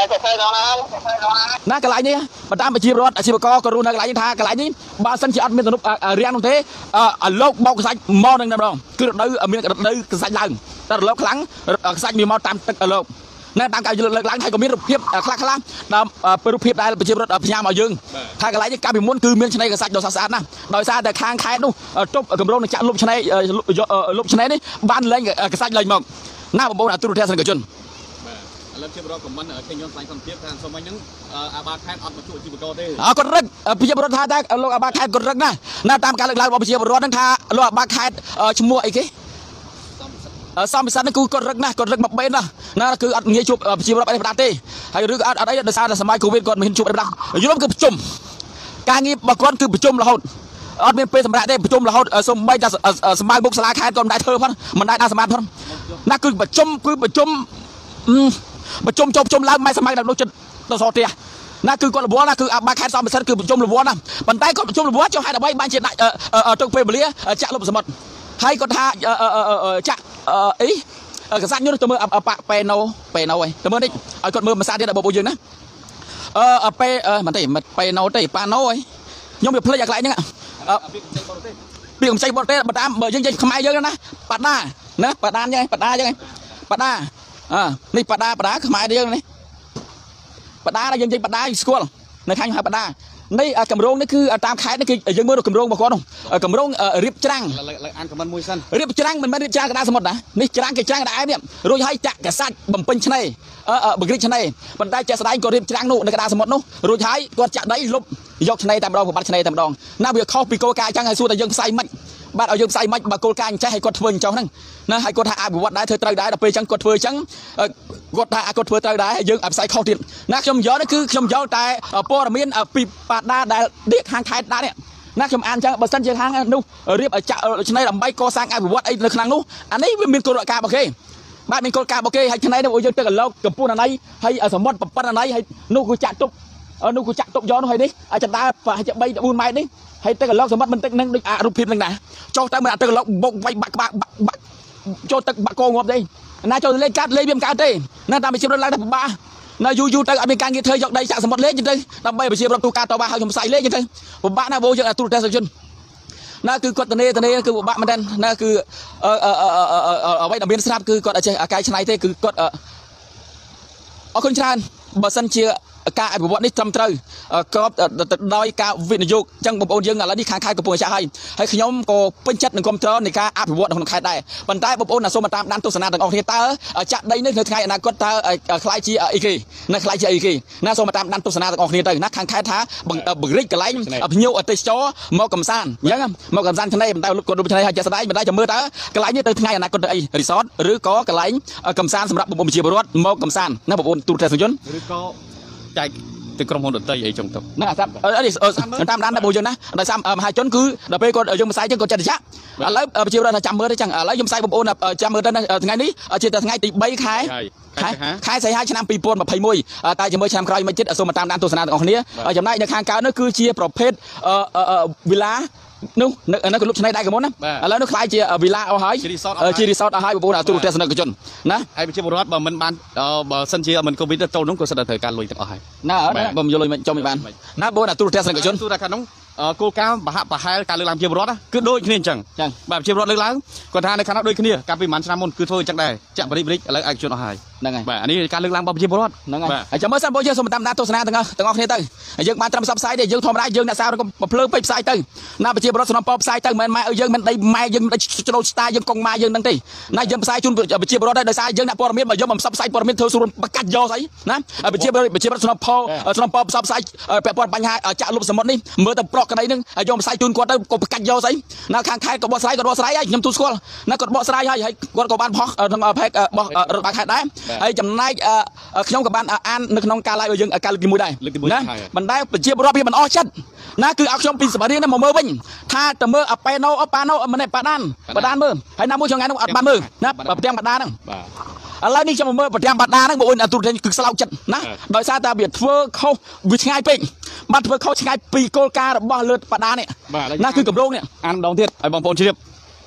ណាកន្លែងនេះបើតាមប្រជាពលរដ្ឋអាជីវករក៏รู้នៅកន្លែងនេះថាកន្លែងនេះបើសិនជាអត់មានទំនប់រាំងនោះទេឲ្យលោកបោកកសាច់មកនឹងម្ដងគឺរដូវមានរដូវកសាច់ឡើងតែរលកខ្លាំងកសាច់មានមកតាមទឹកលោកណាតាមការលើកឡើងហើយក៏មានរូបភាពខ្លះខ្លះតាមរូបភាពដែលប្រជាពលរដ្ឋផ្ញើមកយើងថាកន្លែងនេះកាលពីមុនគឺមានឆ្នេរកសាច់ដ៏ស្អាតណាស់ដោយសារតែខាងខេត្តនោះទប់គម្រោងនឹងចាក់លុបឆ្នេរលុបឆ្នេរនេះបានលែងកសាច់លែងមកណាបងប្អូនអាទូរទស្សនិកជនឥឡូវជាប្រកខមមិនឃើញខ្ញុំស្លាញ់សន្តិភាពថាសូមហ្នឹងអាបាខេត្តអត់មកជួយជីវករទេអើគាត់រឹកប្រជាពលរដ្ឋថាតែលោកអាបាខេត្តគាត់រឹកណាណាតាមការលើកឡើងរបស់ប្រជាពលរដ្ឋហ្នឹងថាលោកអាបាខេត្តឈ្មោះអីគេសំពិសិដ្ឋនេះគឺគាត់រឹកណាស់គាត់រឹកមកបេនណាណាគឺអត់ងាយជួបប្រជាពលរដ្ឋអីប្រដាទេហើយឬក៏អត់អត់អីដោយសារតែសម័យកូវីដគាត់មិនហ៊ានជួបអីប្រដាយល់គឺប្រជុំការងាររបស់គាត់គឺប្រជុំរហូតអត់មានពេលសម្រាប់ទេប្រជុំរហូតសូម្បីតែសម្បៅមុខសាលាខេត្តក៏មិនដែរធ្វើផងមិនដែរដាក់សមាធិផងណាគឺប្រជុំគឺប្រជុំប្រជុំចុះប្រជុំឡើងមិនសម័យដល់នោះចិត្តទៅសោះផ្ទះណាគឺគាត់រវល់ណាគឺអាបាខេត្តសំពិសិដ្ឋគឺប្រជុំរវល់ណាប៉ុន្តែគាត់ប្រជុំរវល់ចុះហេតុអ្វីបានជាដាក់ទុកពេលវេលាចាក់លុបសមុទ្រហើយគាត់ថាចាក់អីកសាច់នោះទៅមើលប៉ប៉េណូប៉េណូអីទៅមើលនេះឲ្យគាត់មើលភាសាទៀតបងប្អូនយើងណាអឺប៉េមិនទេមិនប៉េណូទេប៉ាណូអីខ្ញុំវាភ្លេចអាកន្លែងហ្នឹងពីកំចៃបរទេសបើតាមបើយើងនិយាយខ្មែរយើងណាបាដាណាបាដាយ៉ាងបាដាយ៉ាងបាដាអឺនេះបាដាបាដាខ្មែរយើងនេះបាដាយើងនិយាយបាដាស្គាល់នៅខាងហៅបាដានេះកម្រងនេះគឺតាមខេត្តនេះគឺយើងមើលកម្រងរបស់គាត់នោះកម្រងរៀបច្រាំងអានខមមិនមួយសិនរៀបច្រាំងមិនមែនរៀបច្រាំងកណ្ដាលសមុទ្រណានេះច្រាំងគេច្រាំងកណ្ដាលនេះរួចហើយចាក់កសាច់បំពេញឆ្នេរបក្រិចឆ្នេរប៉ុន្តែចាក់ស្ដាយគាត់រៀបច្រាំងនោះនៅកណ្ដាលសមុទ្រនោះរួចហើយគាត់ចាក់ដីលុបយកឆ្នេរតែម្ដងប្របាត់ឆ្នេរតែម្ដងណាវាខុសពីគោលការណ៍អញ្ចឹងហើយសួរតែយើងផ្សាយមិនបាទឲ្យយើងផ្សាយមិនបើគោលការណ៍អញ្ចឹងឲ្យគាត់ធ្វើអញ្ចឹងហ្នឹងណាហើយគាត់ថាអភិវឌ្ឍដែរធ្វើត្រូវដែរដល់ពេលអញ្ចឹងគាត់ធ្វើអញ្ចឹងគាត់ថាគាត់ធ្វើត្រូវដែរយើងឲ្យផ្សាយខុសទៀតណាខ្ញុំយកនេះគឺខ្ញុំយកតែព័ត៌មានពីបាដាដែលដៀកខាងខេត្តដែរនេះណាខ្ញុំអានអញ្ចឹងបើសិនជាខាងនោះរៀបឲ្យចាក់ឆ្នេរដើម្បីកសាងអភិវឌ្ឍអីនៅក្នុងនោះអានេះវាមានគោលការណ៍របស់គេបាទមានគោលការណ៍របស់គេហើយឆ្នេរនោះយើងទឹកកឡោកកម្ពុជាណៃហើយសមុទ្រប្រប៉ិនណៃហើយនោះគឺចាក់ទុកនោះគឺចាក់ទុកយកនោះហើយនេះអាចដើរប្រហែលជាបីទៅបួនម៉ែត្រនេះហើយទឹកកឡោកសមុទ្រមិនទឹកនឹងដូចរូបភាពនឹងណាចុះទៅមិនទឹកកឡោកបុកវាយបាក់ក្បាលបាក់ចូលទឹកបាក់កោងាប់ទេណាចូលលេងកាត់លេងវាមិនកើតទេណាតាមប្រជាពលរដ្ឋឡើងតែពិបាកណាយូរយូរទៅអត់មានការងារធ្វើយកដីចាក់សមុទ្រលេងចឹងទៅដើម្បីប្រជាពលរដ្ឋទូការតបឲ្យខ្ញុំផ្សាយលេងចឹងទៅពិបាកណាបងយើងទូរទស្សនិកជនណាគឺគាត់តនេតនេគឺពិបាកមែនតើណាគឺអ្វីដែលមានស្រាប់គឺគាត់អត់ចេះកាយឆ្នៃទេគឺគាត់អរគុណច្រើនបើសិនជាការអភិវឌ្ឍនេះត្រឹមត្រូវក៏ដោយការវិនិយោគអញ្ចឹងបងប្អូនយើងឥឡូវនេះខាងខេត្តកំពង់ចាស់ហើយហើយខ្ញុំក៏ពេញចិត្តនឹងគ្រប់គ្រងនៃការអភិវឌ្ឍក្នុងខេត្តដែរប៉ុន្តែបងប្អូនសូមតាមដានទស្សនាទាំងអស់គ្នាតើចាក់ដីនេះនៅថ្ងៃអនាគតតើខ្លាយជាអីគេណាខ្លាយជាអីគេណាសូមតាមដានទស្សនាទាំងអស់គ្នាទៅណាខាងខេត្តថាបង្រិចកន្លែងភ្ញៀវទេសចរមកកំសាន្តអញ្ចឹងមកកំសាន្តឆ្នេរមិនតែគាត់រូបឆ្នេរហើយជាស្ដាយមិនតែចាំមើលតើកន្លែងនេះទៅថ្ងៃអនាគតទៅអីរីសតឬក៏កន្លែងកំសាន្តសម្រាប់បងប្អូនប្រជាពលរដ្ឋមកកំសាន្តណាបងប្អូនទូរទស្សនិកជនឬក៏ចែកទៅក្រុមហ៊ុនដតីអីចឹងទៅណាអាសាប់តាមដានតែបងយើងណាដោយសារមហាជនគឺដល់ពេលគាត់យើងផ្សាយចឹងគាត់ចិត្តចាក់ឥឡូវប្រជាពលរដ្ឋចាំមើលទៅចឹងឥឡូវខ្ញុំផ្សាយបងប្អូនចាំមើលទៅថ្ងៃនេះជាតែថ្ងៃទីបីខែខែខែសីហាឆ្នាំពីរពាន់ម្ភៃមួយតែជាមួយឆ្នាំក្រោយមិនទៀតសូមតាមដានទស្សនាទាំងអស់គ្នាចំណែកនៅខាងកើតនោះគឺជាប្រភេទវិឡានោះនៅកលុបឆ្នេរដែរកមុនណាឥឡូវនោះខ្លាយជាវីឡាអស់ហើយជារីសតអស់ហើយបងប្អូនទូរទស្សនិកជនណាហើយប្រជាពលរដ្ឋបើមិនបានបើសិនជាមិនកូវីដចូលនោះក៏សិតតែត្រូវការលុយទាំងអស់ហើយណាបើមិនយកលុយមិនចុះមិនបានណាបងប្អូនទូរទស្សនិកជនទូរថាខាងនោះគោលការណ៍បហបហែលការលើកឡើងប្រជាពលរដ្ឋគឺដូចគ្នាអញ្ចឹងបាទប្រជាពលរដ្ឋលើកឡើងគាត់ថានៅខាងនោះដូចគ្នាកាលពីប្រហែលឆ្នាំមុនគឺធ្វើអញ្ចឹងដែរចាក់បរិបរិចឥឡូវឯកជនអស់ហើយហ្នឹងហើយបាទអានេះការលើកឡើងរបស់ប្រជាពលរដ្ឋហ្នឹងហើយហើយចាំមើលសិនបងយើងសូមតាមដានទស្សនាទាំងទាំងអស់គ្នាទៅយើងបានត្រឹមផ្សព្វផ្សាយទេយើងធម្មតាយើងអ្នកសារក៏ភ្លើងពេកផ្សាយទៅណាប្រជាពលរដ្ឋសំណពផ្សាយទៅមិនមែនម៉ែយើងមិនដីម៉ែយើងមិនដីច្រូតស្តាយើងកងម៉ាយើងហ្នឹងទេណាយើងផ្សាយជូនប្រជាពលរដ្ឋដែរដោយសារយើងអ្នកព័ត៌មានបើយើងមិនផ្សព្វផ្សាយព័ត៌មានធ្វើស្រួលបកាច់យកស្អីណាប្រជាពលរដ្ឋប្រជាពលរដ្ឋសំណពសំណពផ្សព្វផ្សាយពាក់ព័ន្ធបញ្ហាចាក់លុបសមុទ្រនេះមើលទៅប្រកក្តីហ្នឹងហើយយកផ្សាយជូនគាត់ទៅក៏បកាច់យកស្អីណាខាងខេត្តក៏បកស្រាយក៏បកស្រាយហើយខ្ញុំទូស្គាល់ណាគាត់បកស្រាយហើយហើយគាត់ក៏បានផុសក្នុងផេករបស់រដ្ឋបាលខេត្តដែរហើយចំណែកខ្ញុំក៏បានអាននៅក្នុងការ live របស់យើងការលើកទីមួយដែរណាមិនដែលប្រជាពលរដ្ឋវាមិនអស់ចិត្តណាគឺឲ្យខ្ញុំពីសមារៀនមកមើលវិញថាទៅមើលអប៉េណូអប៉ាណូមិនប៉ាដានប៉ាដានមើលហើយណាមួយចុងថ្ងៃនោះអត់បានមើលណាប្រទាំងប៉ាដានហ្នឹងបាទឥឡូវនេះខ្ញុំមកមើលប្រទាំងប៉ាដានហ្នឹងបងប្អូនទូរទស្សន៍គឺស្លោកចិត្តណាដោយសារតែវាធ្វើខុសវាឆ្ងាយពេកបាទធ្វើខុសឆ្ងាយពីគោលការណ៍របស់លើប៉ាដាននេះណាគឺកម្រងនេះអានម្ដងទៀតឲ្យបងប្អូនជ្រាប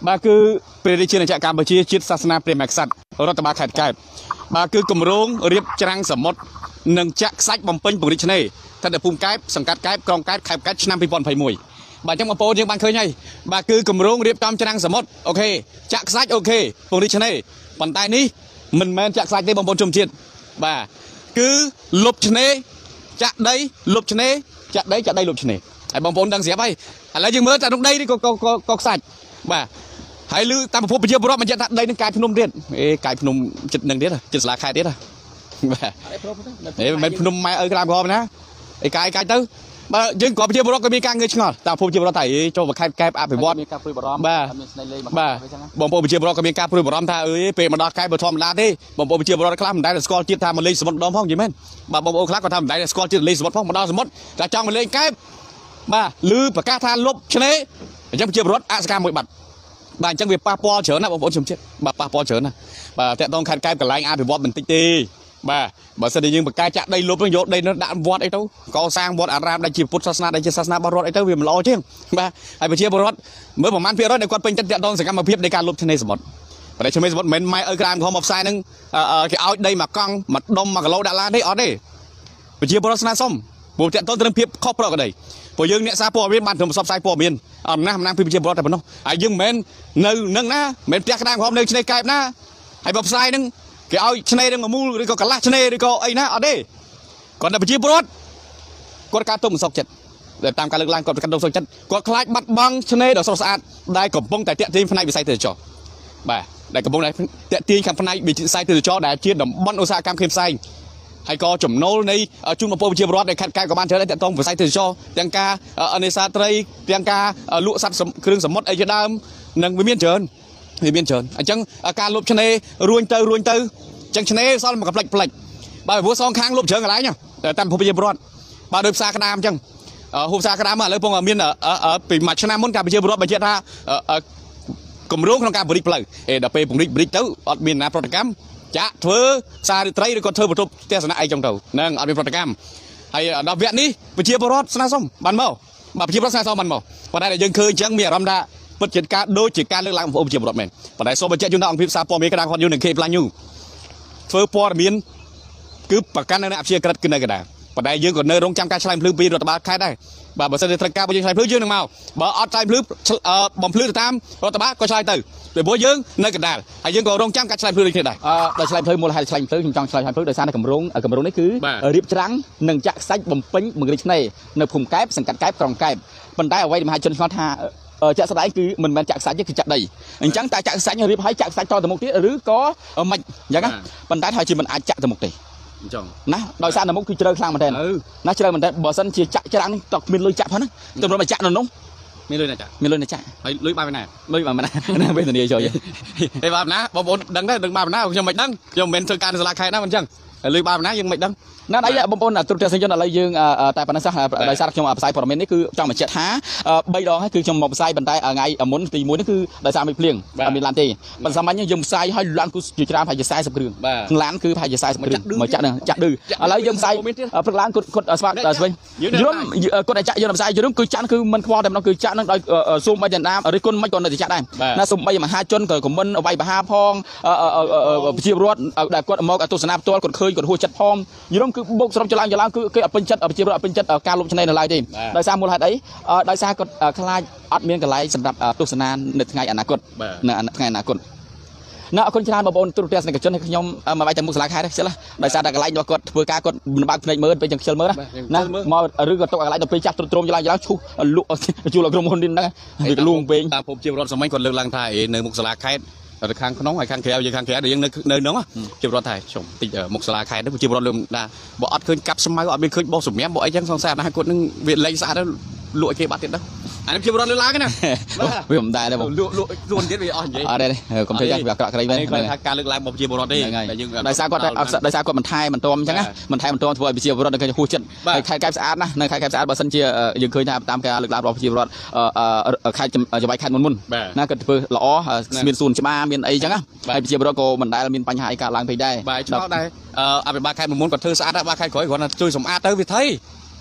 បាទគឺព្រះរាជាណាចក្រកម្ពុជាជាតិសាសនាព្រះមហាក្សត្ររដ្ឋបាលខេត្តកែបបាទគឺគម្រោងរៀបច្រាំងសមុទ្រនិងចាក់ខ្សាច់បំពេញពង្រីកឆ្នេរស្ថិតនៅភូមិកែបសង្កាត់កែបក្រុងកែបខេត្តកែបឆ្នាំពីរពាន់ยี่สิบเอ็ดបាទអញ្ចឹងបងប្អូនយើងបានឃើញហើយបាទគឺគម្រោងរៀបចំច្រាំងសមុទ្រអូខេចាក់ខ្សាច់អូខេពង្រីកឆ្នេរប៉ុន្តែនេះមិនមែនចាក់ខ្សាច់ទេបងប្អូនជនជាតិបាទគឺលុបឆ្នេរចាក់ដីលុបឆ្នេរចាក់ដីចាក់ដីលុបឆ្នេរហើយបងប្អូនដឹងស្រាប់ហើយឥឡូវយើងមើលតែក្នុងដីនេះក៏ក៏ខ្សាច់បាទហើយលឺតាមប្រភពប្រជាពលរដ្ឋបញ្ជាក់ថាដីនឹងកាយភ្នំទៀតអេកាយភ្នំចិត្តនឹងទៀតចិត្តស្លាខេត្តទៀតបាទអេមិនភ្នំម៉ែឪក្រាមក្រមណាអេកាយកាយទៅបើយើងក៏ប្រជាពលរដ្ឋក៏មានការងើយឆ្ងល់តាមប្រភពប្រជាពលរដ្ឋថាអេចូលមកខេត្តកែបអភិវឌ្ឍមានការព្រួយបារម្ភបាទមានស្នេហ៍លេងបាទបងប្អូនប្រជាពលរដ្ឋក៏មានការព្រួយបារម្ភថាអើយពេលមកដល់កែបបើធម្មតាទេបងប្អូនប្រជាពលរដ្ឋខ្លះមិនដែលស្គាល់ជាតិថាមកលេងសមុទ្រម្ដងផងយីមែនបាទបងប្អូនខ្លះក៏ថាមិនដែលស្គាល់ជាតិលេងសមុទ្រផងមកដល់សមុទ្រតែចង់មកលេងកែបបាទឮប្រកាសថាលុបឆ្នេរអញ្ចឹងប្រជាពលរដ្ឋអសកម្មមួយបាត់បាទអញ្ចឹងវាប៉ះពាល់ច្រើនណាបងប្អូនជំនឿបាទប៉ះពាល់ច្រើនណាបាទតាក់ទងខេត្តកែបកន្លែងអភិវឌ្ឍបន្តិចទេបាទបើសិនតែយើងបង្កើតចាក់ដីលុបនឹងយកដីនោះដាក់វត្តអីទៅកសាងវត្តអារាមដែលជាពុទ្ធសាសនាដែលជាសាសនារបស់រដ្ឋអីទៅវាមិនល្អជាងបាទហើយប្រជាពលរដ្ឋមើលប្រមាណភាគរយដែលគាត់ពេញចិត្តតាក់ទងសកម្មភាពនៃការលុបឆ្នេរសមុទ្រប្រទេសឆ្នេរសមុទ្រមិនមែនម៉ែឪក្រាមក្រមមកផ្សាយនឹងគេឲ្យដីមួយកង់មួយដុំមួយគីឡូដាក់ឡានទេអត់ទេប្រជាពលរដ្ឋស្នើសុំព្រោះតាក់ទងទៅនឹងភាពខុសប្រក្រតីព្រោះយើងអ្នកសារព័ត៌មានបានធ្វើផ្សព្វផ្សាយព័ត៌មានអំណាចអំណាចពីប្រជាពលរដ្ឋតែប៉ុណ្ណោះហើយយើងមិនមែននៅនឹងណាមិនមែនផ្ទះក្តាមក្រមនៅឆ្នេរកែបណាហើយបើផ្សាយនឹងគេឲ្យឆ្នេរនឹងមួយមូលឬក៏កន្លះឆ្នេរឬក៏អីណាអត់ទេគាត់តែប្រជាពលរដ្ឋគាត់ការទុំមិនសុខចិត្តតាមការលើកឡើងគាត់ប្រកាន់ទុំសុខចិត្តគាត់ខ្លាចបាត់បង់ឆ្នេរដ៏ស្រស់ស្អាតដែលកំពុងតែតាក់ទាញផ្នែកវិស័យទេសចរបាទដែលកំពុងតែតាក់ទាញខាងផ្នែកវិស័យទេសចរដែលជាតំបន់ឧស្សាហកម្មខេមផ្សេងហើយក៏ចំណូលនៃជួនបងប្អូនប្រជាពលរដ្ឋដែលខិតខំក៏បានច្រើនតែតងវិស័យទេសចរទាំងការនេសាទត្រីទាំងការលក់សត្វគ្រឿងសមុទ្រអីជាដើមនឹងវាមានច្រើនវាមានច្រើនអញ្ចឹងការលុបឆ្នេររួញទៅរួញទៅអញ្ចឹងឆ្នេរសល់មកផ្លិចផ្លិចបើព្រោះសងខាងលុបច្រើនកន្លែងតាមប្រភពប្រជាពលរដ្ឋបើដោយផ្សារក្តាមអញ្ចឹងហូបផ្សារក្តាមឥឡូវពងមានពីមួយឆ្នាំមុនការប្រជាពលរដ្ឋបញ្ជាក់ថាគម្រោងក្នុងការពង្រីកផ្លូវអេដល់ពេលពង្រីកព្រិចទៅអត់មានណាប្រតិកម្មចាក់ធ្វើផ្សារត្រីឬក៏ធ្វើបន្ទប់ទស្សនៈអីចឹងទៅហ្នឹងអត់មានប្រតិកម្មហើយដល់វគ្គនេះប្រជាពលរដ្ឋស្នើសុំបានមកបាទប្រជាពលរដ្ឋស្នើសុំបានមកប៉ុន្តែយើងឃើញអញ្ចឹងមានអារម្មណ៍ថាពិតជាការដូចជាការលើកឡើងបងប្អូនប្រជាពលរដ្ឋមែនប៉ុន្តែសូមបញ្ជាក់ជូនដល់អង្គភាពសារព័ត៌មានក្តាមគាត់យូរនឹង K Plan News ធ្វើព័ត៌មានគឺប្រកាន់នៅអព្យាក្រឹតគឺនៅកណ្ដាលប៉ុន្តែយើងក៏នៅរងចាំការឆ្លើយភ្លឺពីរដ្ឋបាលខេត្តដែរបាទបើសិនជាត្រូវការបើយើងឆ្លើយភ្លឺយើងនឹងមកបើអត់ឆ្លើយភ្លឺបំភ្លឺទៅតាមរដ្ឋបាលក៏ឆ្លើយទៅពីព្រោះយើងនៅកណ្ដាលហើយយើងក៏រងចាំការឆ្លើយភ្លឺដូចគ្នាដែរអឺដល់ឆ្លើយភ្លឺមូលហេតុឆ្លើយភ្លឺខ្ញុំចង់ឆ្លើយភ្លឺដោយសារតែកម្រងកម្រងនេះគឺរៀបច្រាំងនិងចាក់ខ្សាច់បំពេញបង្រីឆ្នេរនៅភូមិកែបសង្កាត់កែបក្រុងកែបប៉ុន្តែអ្វីដែលមហាជនឆ្ងល់ថាចាក់ស្ដាយគឺមិនមែនចាក់ខ្សាច់ទេគឺចាក់ដីអញ្ចឹងតើចាក់ខ្សាច់រៀបឲ្យចាក់ខ្សាច់តទៅមុខទៀតឬក៏មិនអញ្ចឹងប៉ុន្តែថាជាមិនអាចចាក់ទៅមុខទេអញ្ចឹងណាដោយសារនៅមុខគឺជ្រៅខ្លាំងមែនទែនណាជ្រៅមែនទែនបើសិនជាចាក់ច្រាំងនេះតើគ្មានលុយចាក់ផងណាទៅរត់មកចាក់នៅនោះមានលុយណាចាក់មានលុយណាចាក់ហើយលុយបានណាលុយបានណាណាវេទនាជួយទេបានណាបងប្អូនដឹងទេដឹងបានណាខ្ញុំមិនដឹងខ្ញុំមិនមែនធ្វើការនៅសាលាខេត្តណាមិនអញ្ចឹងហើយលុយបានណាយើងមិនដឹងណាអីបងប្អូនទូរទស្សនិកជនឥឡូវយើងតែប៉ុណ្ណេះសោះដោយសារខ្ញុំផ្សាយព័ត៌មាននេះគឺចង់បញ្ជាក់ថាបីដងហើយគឺខ្ញុំមកផ្សាយប៉ុន្តែថ្ងៃមុនទីមួយនេះគឺដោយសារមេភ្លៀងអត់មានឡានទេប៉ុន្តែសាមញ្ញយើងផ្សាយឲ្យឡានគឺជាច្រើនប្រហែលជាสี่สิบគ្រឿងឡានគឺប្រហែលជាสี่สิบគ្រឿងមកចាក់នឹងចាក់ឌឺឥឡូវយើងផ្សាយព្រឹកឡើងគាត់គាត់ស្វាក់ស្វិញយល់គាត់តែចាក់យើងផ្សាយយល់គឺចាក់គឺមិនខ្វល់តែម្ដងគឺចាក់នឹងដោយស៊ូមបីដណ្ដាមរិះគន់មិនក៏នៅតែចាក់ដែរណាសូម្បីមហាជនក៏ខមមិនអវ័យបហាផងប្រជាពលរដ្ឋដែលគាត់មកទស្សនាផ្ទាល់គាត់ឃើញគាត់ហួចចិត្តផងយល់គឺបុកស្រុកចឡើងចឡើងគឺគេអត់ពេញចិត្តប្រជាពលរដ្ឋអត់ពេញចិត្តការលុបឆ្នេរនៅឡើយទេដោយសារមូលហេតុអីដោយសារគាត់ខ្លាចអត់មានកន្លែងសម្រាប់ទស្សនានៅថ្ងៃអនាគតនៅថ្ងៃអនាគតណាអរគុណច្រើនបងប្អូនទូរទស្សនិកជនខ្ញុំមកបាយតែមុខសាលាខេត្តខ្ជិលដោយសារតែកន្លែងរបស់គាត់ធ្វើការគាត់មិនបើកភ្នែកមើលពេលចឹងខ្ជិលមើលណាមកឬក៏ទុកកន្លែងទៅពេលចាស់ទ្រុមចឡើងចឡើងឈូសលក់ជួលក្រុមហ៊ុននេះហ្នឹងវាលួងពេងតាមភពជារដ្ឋសម័យគាត់លើកឡើងថានៅមុខសាលាខេត្តទៅខាងក្នុងហើយខាងក្រៅយើងខាងក្រៅយើងនៅនៅហ្នឹងជារដ្ឋថាខ្ញុំតិចមុខសាលាខេត្តទៅជារដ្ឋលើថាបើអត់ឃើញកាប់ស្មៅអត់មានឃើញបោះសម្រាប់បើអីចឹងសង្ស័យអត់ណាគាត់នឹងវាលេងស្អាតទៅលក់ឲ្យគេបាត់ទៀតដែរអានេះជារដ្ឋលើកឡើងណាវាមិនដែរទេបងលក់លក់ជួនទៀតវាអស់និយាយអត់ទេកុំធ្វើយ៉ាងវាអាក្រក់ក្រៃមែនគាត់ថាការលើកឡើងរបស់ប្រជាពលរដ្ឋទេតែយើងដោយសារគាត់ដោយសារគាត់មិនថែមិនតមអញ្ចឹងណាមិនថែមិនតមធ្វើឲ្យប្រជាពលរដ្ឋនៅគេហួសចិត្តហើយខេត្តកែបស្អាតណានៅខេត្តកែបស្អាតបើសិនជាយើងឃើញថាតាមការលើកឡើងរបស់ប្រជាពលរដ្ឋខេត្តច្បាយខេត្តមុនមុនណាគាត់ធ្វើល្អមានសួនច្បារមានអីចឹងណាហើយប្រជាពលរដ្ឋក៏មិនដែលមានបញ្ហាអីកើតឡើងពេកដែរបាទឆ្លោះដែរអភិបាលខេត្តមុនមុនគាត់ធ្វើស្អាតដែរបាទខេត្តក្រោយគាត់ជួយសម្អាតទៅវាថៃ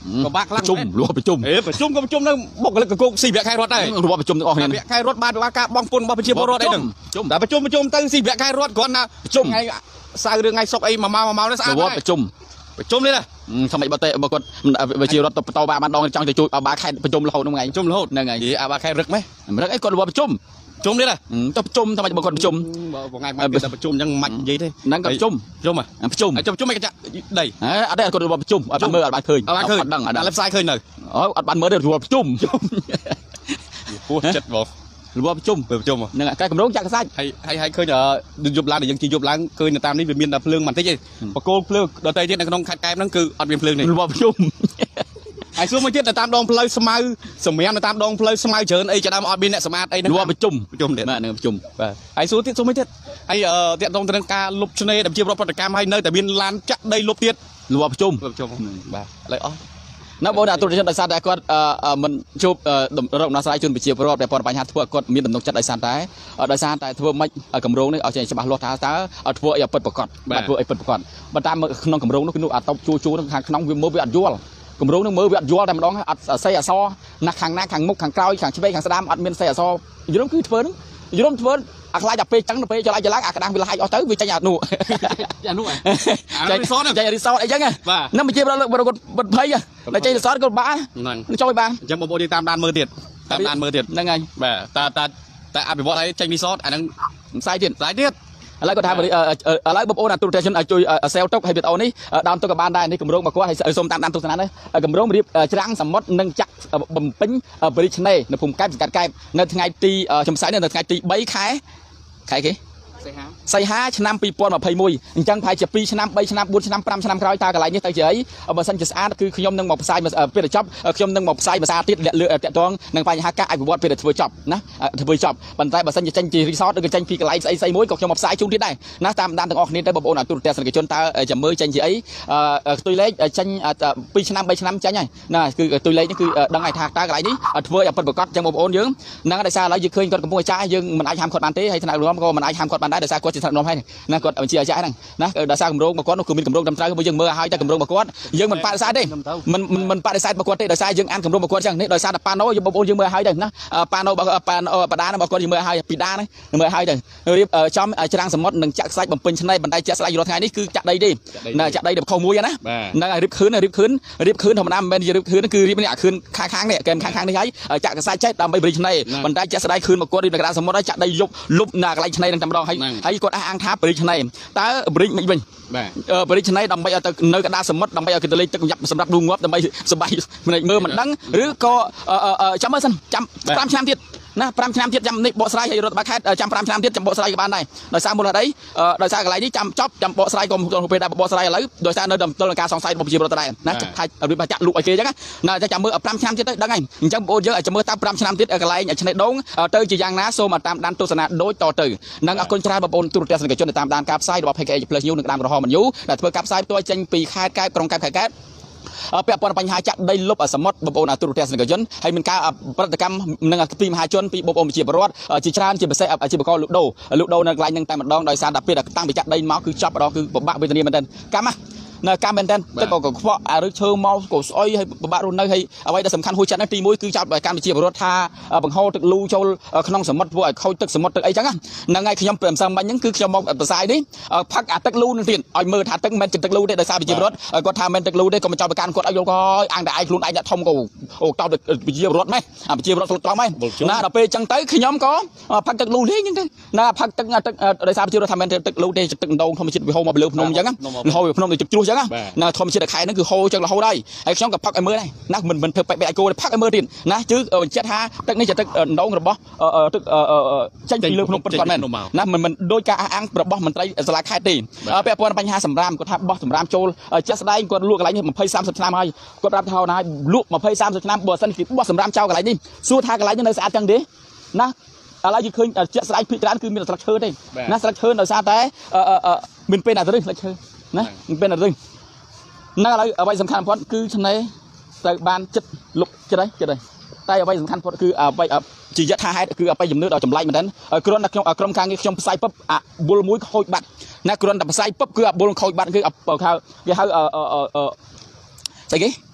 ក៏បាក់ខ្លាំងជុំលួប្រជុំអេប្រជុំក៏ប្រជុំនៅបុគ្គលិកកកស៊ីវៈខេត្តរត់ដែរលួប្រជុំទាំងអស់គ្នាវគ្គខេត្តរត់បានការបងពុនរបស់ប្រជាពលរដ្ឋអីហ្នឹងតែប្រជុំប្រជុំទៅស៊ីវគ្គខេត្តរត់គ្រាន់តែប្រជុំថ្ងៃសៅរ៍រឿងថ្ងៃសុកអីមួយម៉ោងមួយម៉ោងនេះស្អាតលួប្រជុំប្រជុំនេះណាថ្មីបើតែបើគាត់វិជារដ្ឋបន្តបាបានដងចង់ទៅជួយអាបាខេត្តប្រជុំរហូតហ្នឹងឯងប្រជុំរហូតហ្នឹងហើយអាបាខេត្តរឹកម៉េះរឹកអីគាត់លួប្រជុំជុំនេះណាទៅប្រជុំថ្មីបើគាត់ប្រជុំបើថ្ងៃមកតែប្រជុំអញ្ចឹងមិននិយាយទេហ្នឹងក៏ប្រជុំប្រជុំហ៎ប្រជុំជុំជុំមិនកាច់ដីហេអត់ទេគាត់លួប្រជុំអត់មើលអត់បានឃើញអត់បានឃើញអត់ដឹងអត់ដល់ផ្សាយឃើញនៅអូអត់បានមើលទេលួប្រជុំពោះចិត្តបងលួប្រជុំប្រជុំហ្នឹងកែកម្រងចាក់ខ្សាច់ហើយហើយហើយឃើញយប់ឡើងដែលយើងជិះយប់ឡើងឃើញនៅតាមនេះវាមានតែភ្លើងបន្តិចទេបកគោលភ្លើងដល់តែទៀតនៅក្នុងខេត្តកែបហ្នឹងគឺអត់មានភ្លើងទេលួប្រជុំហើយសួរមកទៀតនៅតាមដងផ្លូវស្មៅសម្រាប់នៅតាមដងផ្លូវស្មៅច្រើនអីចាំអត់មានអ្នកសម្អាតអីហ្នឹងលួប្រជុំប្រជុំទៀតបាទនឹងប្រជុំបាទហើយសួរទៀតសួរមកទៀតហើយតាក់ទងទៅនឹងការលុបឆ្នេរដែលជាប្រតិកម្មហើយនៅតែមានឡានចាក់ដីលុបទៀតលួប្រជុំប្រជុំបាទឥឡូវអស់នៅបងអតុជនដោយសារតែគាត់មិនជួបរកដំណោះស្រាយជូនប្រជាពលរដ្ឋដែលព័ន្ធបញ្ហាធ្វើគាត់មានដំណុកចិត្តដោយសារតែដោយសារតែធ្វើមិនកម្រងនេះឲ្យចេញច្បាស់លាស់ថាតើធ្វើអីពិតប្រកបបាទធ្វើអីពិតប្រកបបើតាមក្នុងកម្រងនោះគឺនោះអាតបជួជួនឹងខាងក្នុងវាមើលវាអត់យល់កម្រងនឹងមើលវាអត់យល់តែម្ដងអត់សេះអសណាខាងណាខាងមុខខាងក្រោយខាងឆ្វេងខាងស្ដាំអត់មានសេះអសយល់គឺធ្វើនឹងយល់ធ្វើអាខ្លាចតែពេលចឹងទៅពេលចលៃចលៃអាក្តាំងវាលហាយអស់ទៅវាចេញអានោះអានោះចេញរីសតចេញរីសតអីចឹងហ្នឹងមិនជាប្រលើគាត់បិទភ័យតែចេញរីសតគាត់បានហ្នឹងចូលបានអញ្ចឹងបងប្អូនយើងតាមដានមើលទៀតតាមដានមើលទៀតហ្នឹងហើយបាទតើតើតែអភិវឌ្ឍឲ្យចេញរីសតអាហ្នឹងផ្សាយទៀតផ្សាយទៀតឥឡូវគាត់ថាឥឡូវបងប្អូនអាទូរទស្សន៍ជួយសេលទុកឲ្យវីដេអូនេះដើមទុកក៏បានដែរនេះគម្រោងរបស់គាត់ឲ្យសូមតាមដានទស្សនានេះគម្រោងរៀបច្រាំងសមុទ្រនិងចាក់បំពេញបរិឆ្នេរនៅភូមិកែបសង្កាត់កែបនៅថ្ងៃទីខ្ញុំផ្សាយនៅថ្ងៃទី3ខែខែគេសីហាឆ្នាំ2021អញ្ចឹងប្រហែលជា2ឆ្នាំ3ឆ្នាំ4ឆ្នាំ5ឆ្នាំក្រោយតើកន្លែងនេះទៅជាអីបើសិនជាស្អាតគឺខ្ញុំនឹងមកផ្សាយពេលចប់ខ្ញុំនឹងមកផ្សាយភាសាទៀតលើកតាក់ទងនឹងបញ្ហាការអភិវឌ្ឍពេលធ្វើចប់ណាធ្វើចប់ប៉ុន្តែបើសិនជាចេញជារីសតឬក៏ចេញពីកន្លែងស្អីស្អីមួយក៏ខ្ញុំមកផ្សាយជូនទៀតដែរណាតាមដានទាំងអស់គ្នាទៅបងប្អូនអាទូរទស្សនិកជនតើចាំមើលចេញជាអីខ្ទុយលេខចេញ2ឆ្នាំ3ឆ្នាំចេញហើយណាគឺខ្ទុយលេខនេះគឺដឹងហើយថាតើកន្លែងនេះធ្វើឲ្យពិតប្រាកដចឹងបងប្អូនយើងហ្នឹងដោយសារឥឡូវយើងឃើញគាត់កំពុងចាស់យើងមិនអាចហាមគាត់បានទេហើយថ្នាក់រំក៏មិនអាចហាមគាត់បានដែរដោយសារគាត់ជាថ្នាក់រំហើយណាគាត់បញ្ជាអាចារ្យហ្នឹងណាដោយសារគម្រោងរបស់គាត់នោះគឺមានគម្រោងត្រឹមត្រូវយើងមើលឲ្យតែគម្រោងរបស់គាត់យើងមិនបដិសេធទេមិនមិនបដិសេធរបស់គាត់ទេដោយសារយើងអានគម្រោងរបស់គាត់ចឹងនេះដោយសារតែប៉ាណូយើងបងប្អូនយើងមើលឲ្យទៅណាប៉ាណូរបស់ប៉ាបដារបស់គាត់យើងមើលឲ្យពីដាហ្នឹងមើលឲ្យទៅរៀបចំច្រាំងសមុទ្រនិងចាក់ខ្សាច់បំពេញឆ្នេរបណ្ដៃចាក់ស្លាយរាល់ថ្ងៃនេះគឺចាក់ដីទេណាចាក់ដីដែលខុសមួយណាហ្នឹងហើយរៀបខឿនរៀបខឿនរៀបខឿនធម្មតាមិនមែនរៀបខឿនគឺរៀបនេះអាខឿនខាងខាងនេះកែមខាងខាងនេះហើយចាក់ខ្សាច់ចេះដើម្បីបរិឆ្នេរបណ្ដៃចាក់ស្លាយខឿនមកគាត់រៀបនៅកណ្ដាលសមុទ្រហើយចាក់ដីយប់លុបណាកន្លែងឆ្នេរនឹងតែម្ដងហើយហើយគាត់អះអាងថាបរិឆ្នេរតើបរិចមិនវិញបាទបរិឆ្នេរដើម្បីឲ្យទៅនៅកណ្ដាលសមុទ្រដើម្បីឲ្យគេទៅលេងទឹកញាប់សម្រាប់ឌូងាប់ដើម្បីសបាយភ្នែកមើលមិនដឹងឬក៏ចាំមើលសិនចាំ5ឆ្នាំទៀតណា5ឆ្នាំទៀតចាំនេះបកស្រាយឲ្យរដ្ឋបាលខេត្តចាំ5ឆ្នាំទៀតចាំបកស្រាយក៏បានដែរដោយសារមូលហេតុអីដោយសារកន្លែងនេះចាំចប់ចាំបកស្រាយក៏ទៅពេលដែរបកស្រាយឥឡូវដោយសារនៅដំទល់នឹងការសង្ស័យរបស់ប្រជាពលរដ្ឋដែរណាថារៀបចាក់លុកឲ្យគេអញ្ចឹងណាចាំមើល5ឆ្នាំទៀតទៅដឹងហើយអញ្ចឹងបងប្អូនយើងឲ្យចាំមើលតាម5ឆ្នាំទៀតកន្លែងឆ្នេរដងទៅជាយ៉ាងណាសូមតាមដានទស្សនាដូចតទៅនឹងអរគុណច្រើនបងប្អូនទូរទស្សនិកជនតាមដានការផ្សាយរបស់ P K A Plus News និងតាមក្រហមមិនយូរដែលធ្វើការផ្សាយផ្ទាល់ចេញពីខេត្តកែបក្រុងកែបខេត្តកែបពាក់ព័ន្ធបញ្ហាចាក់ដីលុបសមុទ្របងប្អូនអាទូរទស្សនិកជនហើយមានការប្រតិកម្មនឹងពីមហាជនពីបងប្អូនប្រជាពលរដ្ឋជាច្រើនជាពិសេសអាជីវករលក់ដូរលក់ដូរនៅកន្លែងហ្នឹងតែម្ដងដោយសារតែពេលតាំងពីចាក់ដីមកគឺចាប់ម្ដងគឺពិបាកវេទនាមែនទែនកម្មនៅការមែនទែនទឹកក៏កខ្វក់អាឬឈើមកក៏ស្អុយហើយពិបាករស់នៅហើយអ្វីដែលសំខាន់ហួចចិត្តនោះទីមួយគឺចាប់កម្ពុជាពលរដ្ឋថាបង្ហូរទឹកលូចូលក្នុងសមុទ្រធ្វើឲ្យខូចទឹកសមុទ្រទឹកអីចឹងហ្នឹងហើយខ្ញុំព្រមសឹងមិញហ្នឹងគឺខ្ញុំមកបសាយនេះផឹកអាទឹកលូនឹងទៀតឲ្យមើលថាទឹកមិនមែនជាទឹកលូទេដោយសារប្រជាពលរដ្ឋគាត់ថាមិនទឹកលូទេក៏មិនចោលប្រកាន់គាត់ឲ្យយល់ក៏អាងតែឯងខ្លួនឯងអ្នកធំក៏អូតោតប្រជាពលរដ្ឋម៉េះអាប្រជាពលរដ្ឋស្លុតត្រង់ម៉េះណាដល់ពេលចឹងទៅខ្ញុំក៏ផឹកទឹកលូលេងចឹងទៅណាផឹកទឹកទឹកដោយសារប្រជាពលរដ្ឋថាមិនទឹកលូទេទឹកដងធម្មជាតិវាហូរមកពីលើភ្នំចឹងហូរពីភ្នំទៅទឹកជ្រោះចឹងណាធម្មជាតិខែហ្នឹងគឺហូរចឹងរហូតហើយហើយខ្ញុំក៏ផឹកឲ្យមើលដែរណាមិនមិនធ្វើបែបបែបឲ្យគោផឹកឲ្យមើលទៀតណាជឿបញ្ជាក់ថាទឹកនេះជាទឹកដងរបស់ទឹកចេញពីលើភ្នំពិតគាត់មែនណាមិនមិនដោយការអះអាងរបស់មន្ត្រីសាលាខេត្តទេពាក់ព័ន្ធបញ្ហាសម្រាមគាត់ថាបោះសម្រាមចូលជាក់ស្ដែងគាត់លក់កន្លែងនេះ20 30ឆ្នាំហើយគាត់ប្រាប់ថាណាលក់20 30ឆ្នាំបើសិនគេបោះសម្រាមចោលកន្លែងនេះសួរថាកន្លែងនេះនៅស្អាតចឹងទេណាឥឡូវយើងឃើញជាក់ស្ដែងពីច្រើនគឺមានស្លឹកឈើទេណាស្លឹកឈើដោយសារតែមានពេលណាទៅស្លឹកឈើណាមានពេលណាទៅនៅឥឡូវអ្វីសំខាន់បំផុតគឺឆ្នេរត្រូវបានចិត្តលុបចិត្តហើយចិត្តហើយតែអ្វីសំខាន់បំផុតគឺអ្វីជាយថាហេតុគឺអ្វីជំនឿដល់ចម្លែកមែនទែនគ្រាន់តែខ្ញុំក្រុមការងារខ្ញុំផ្សាយពឹបអាបុលមួយខូចបាត់ណាគ្រាន់តែផ្សាយពឹបគឺអាបុលខូចបាត់គឺគេហៅគេហៅស្អីគេខ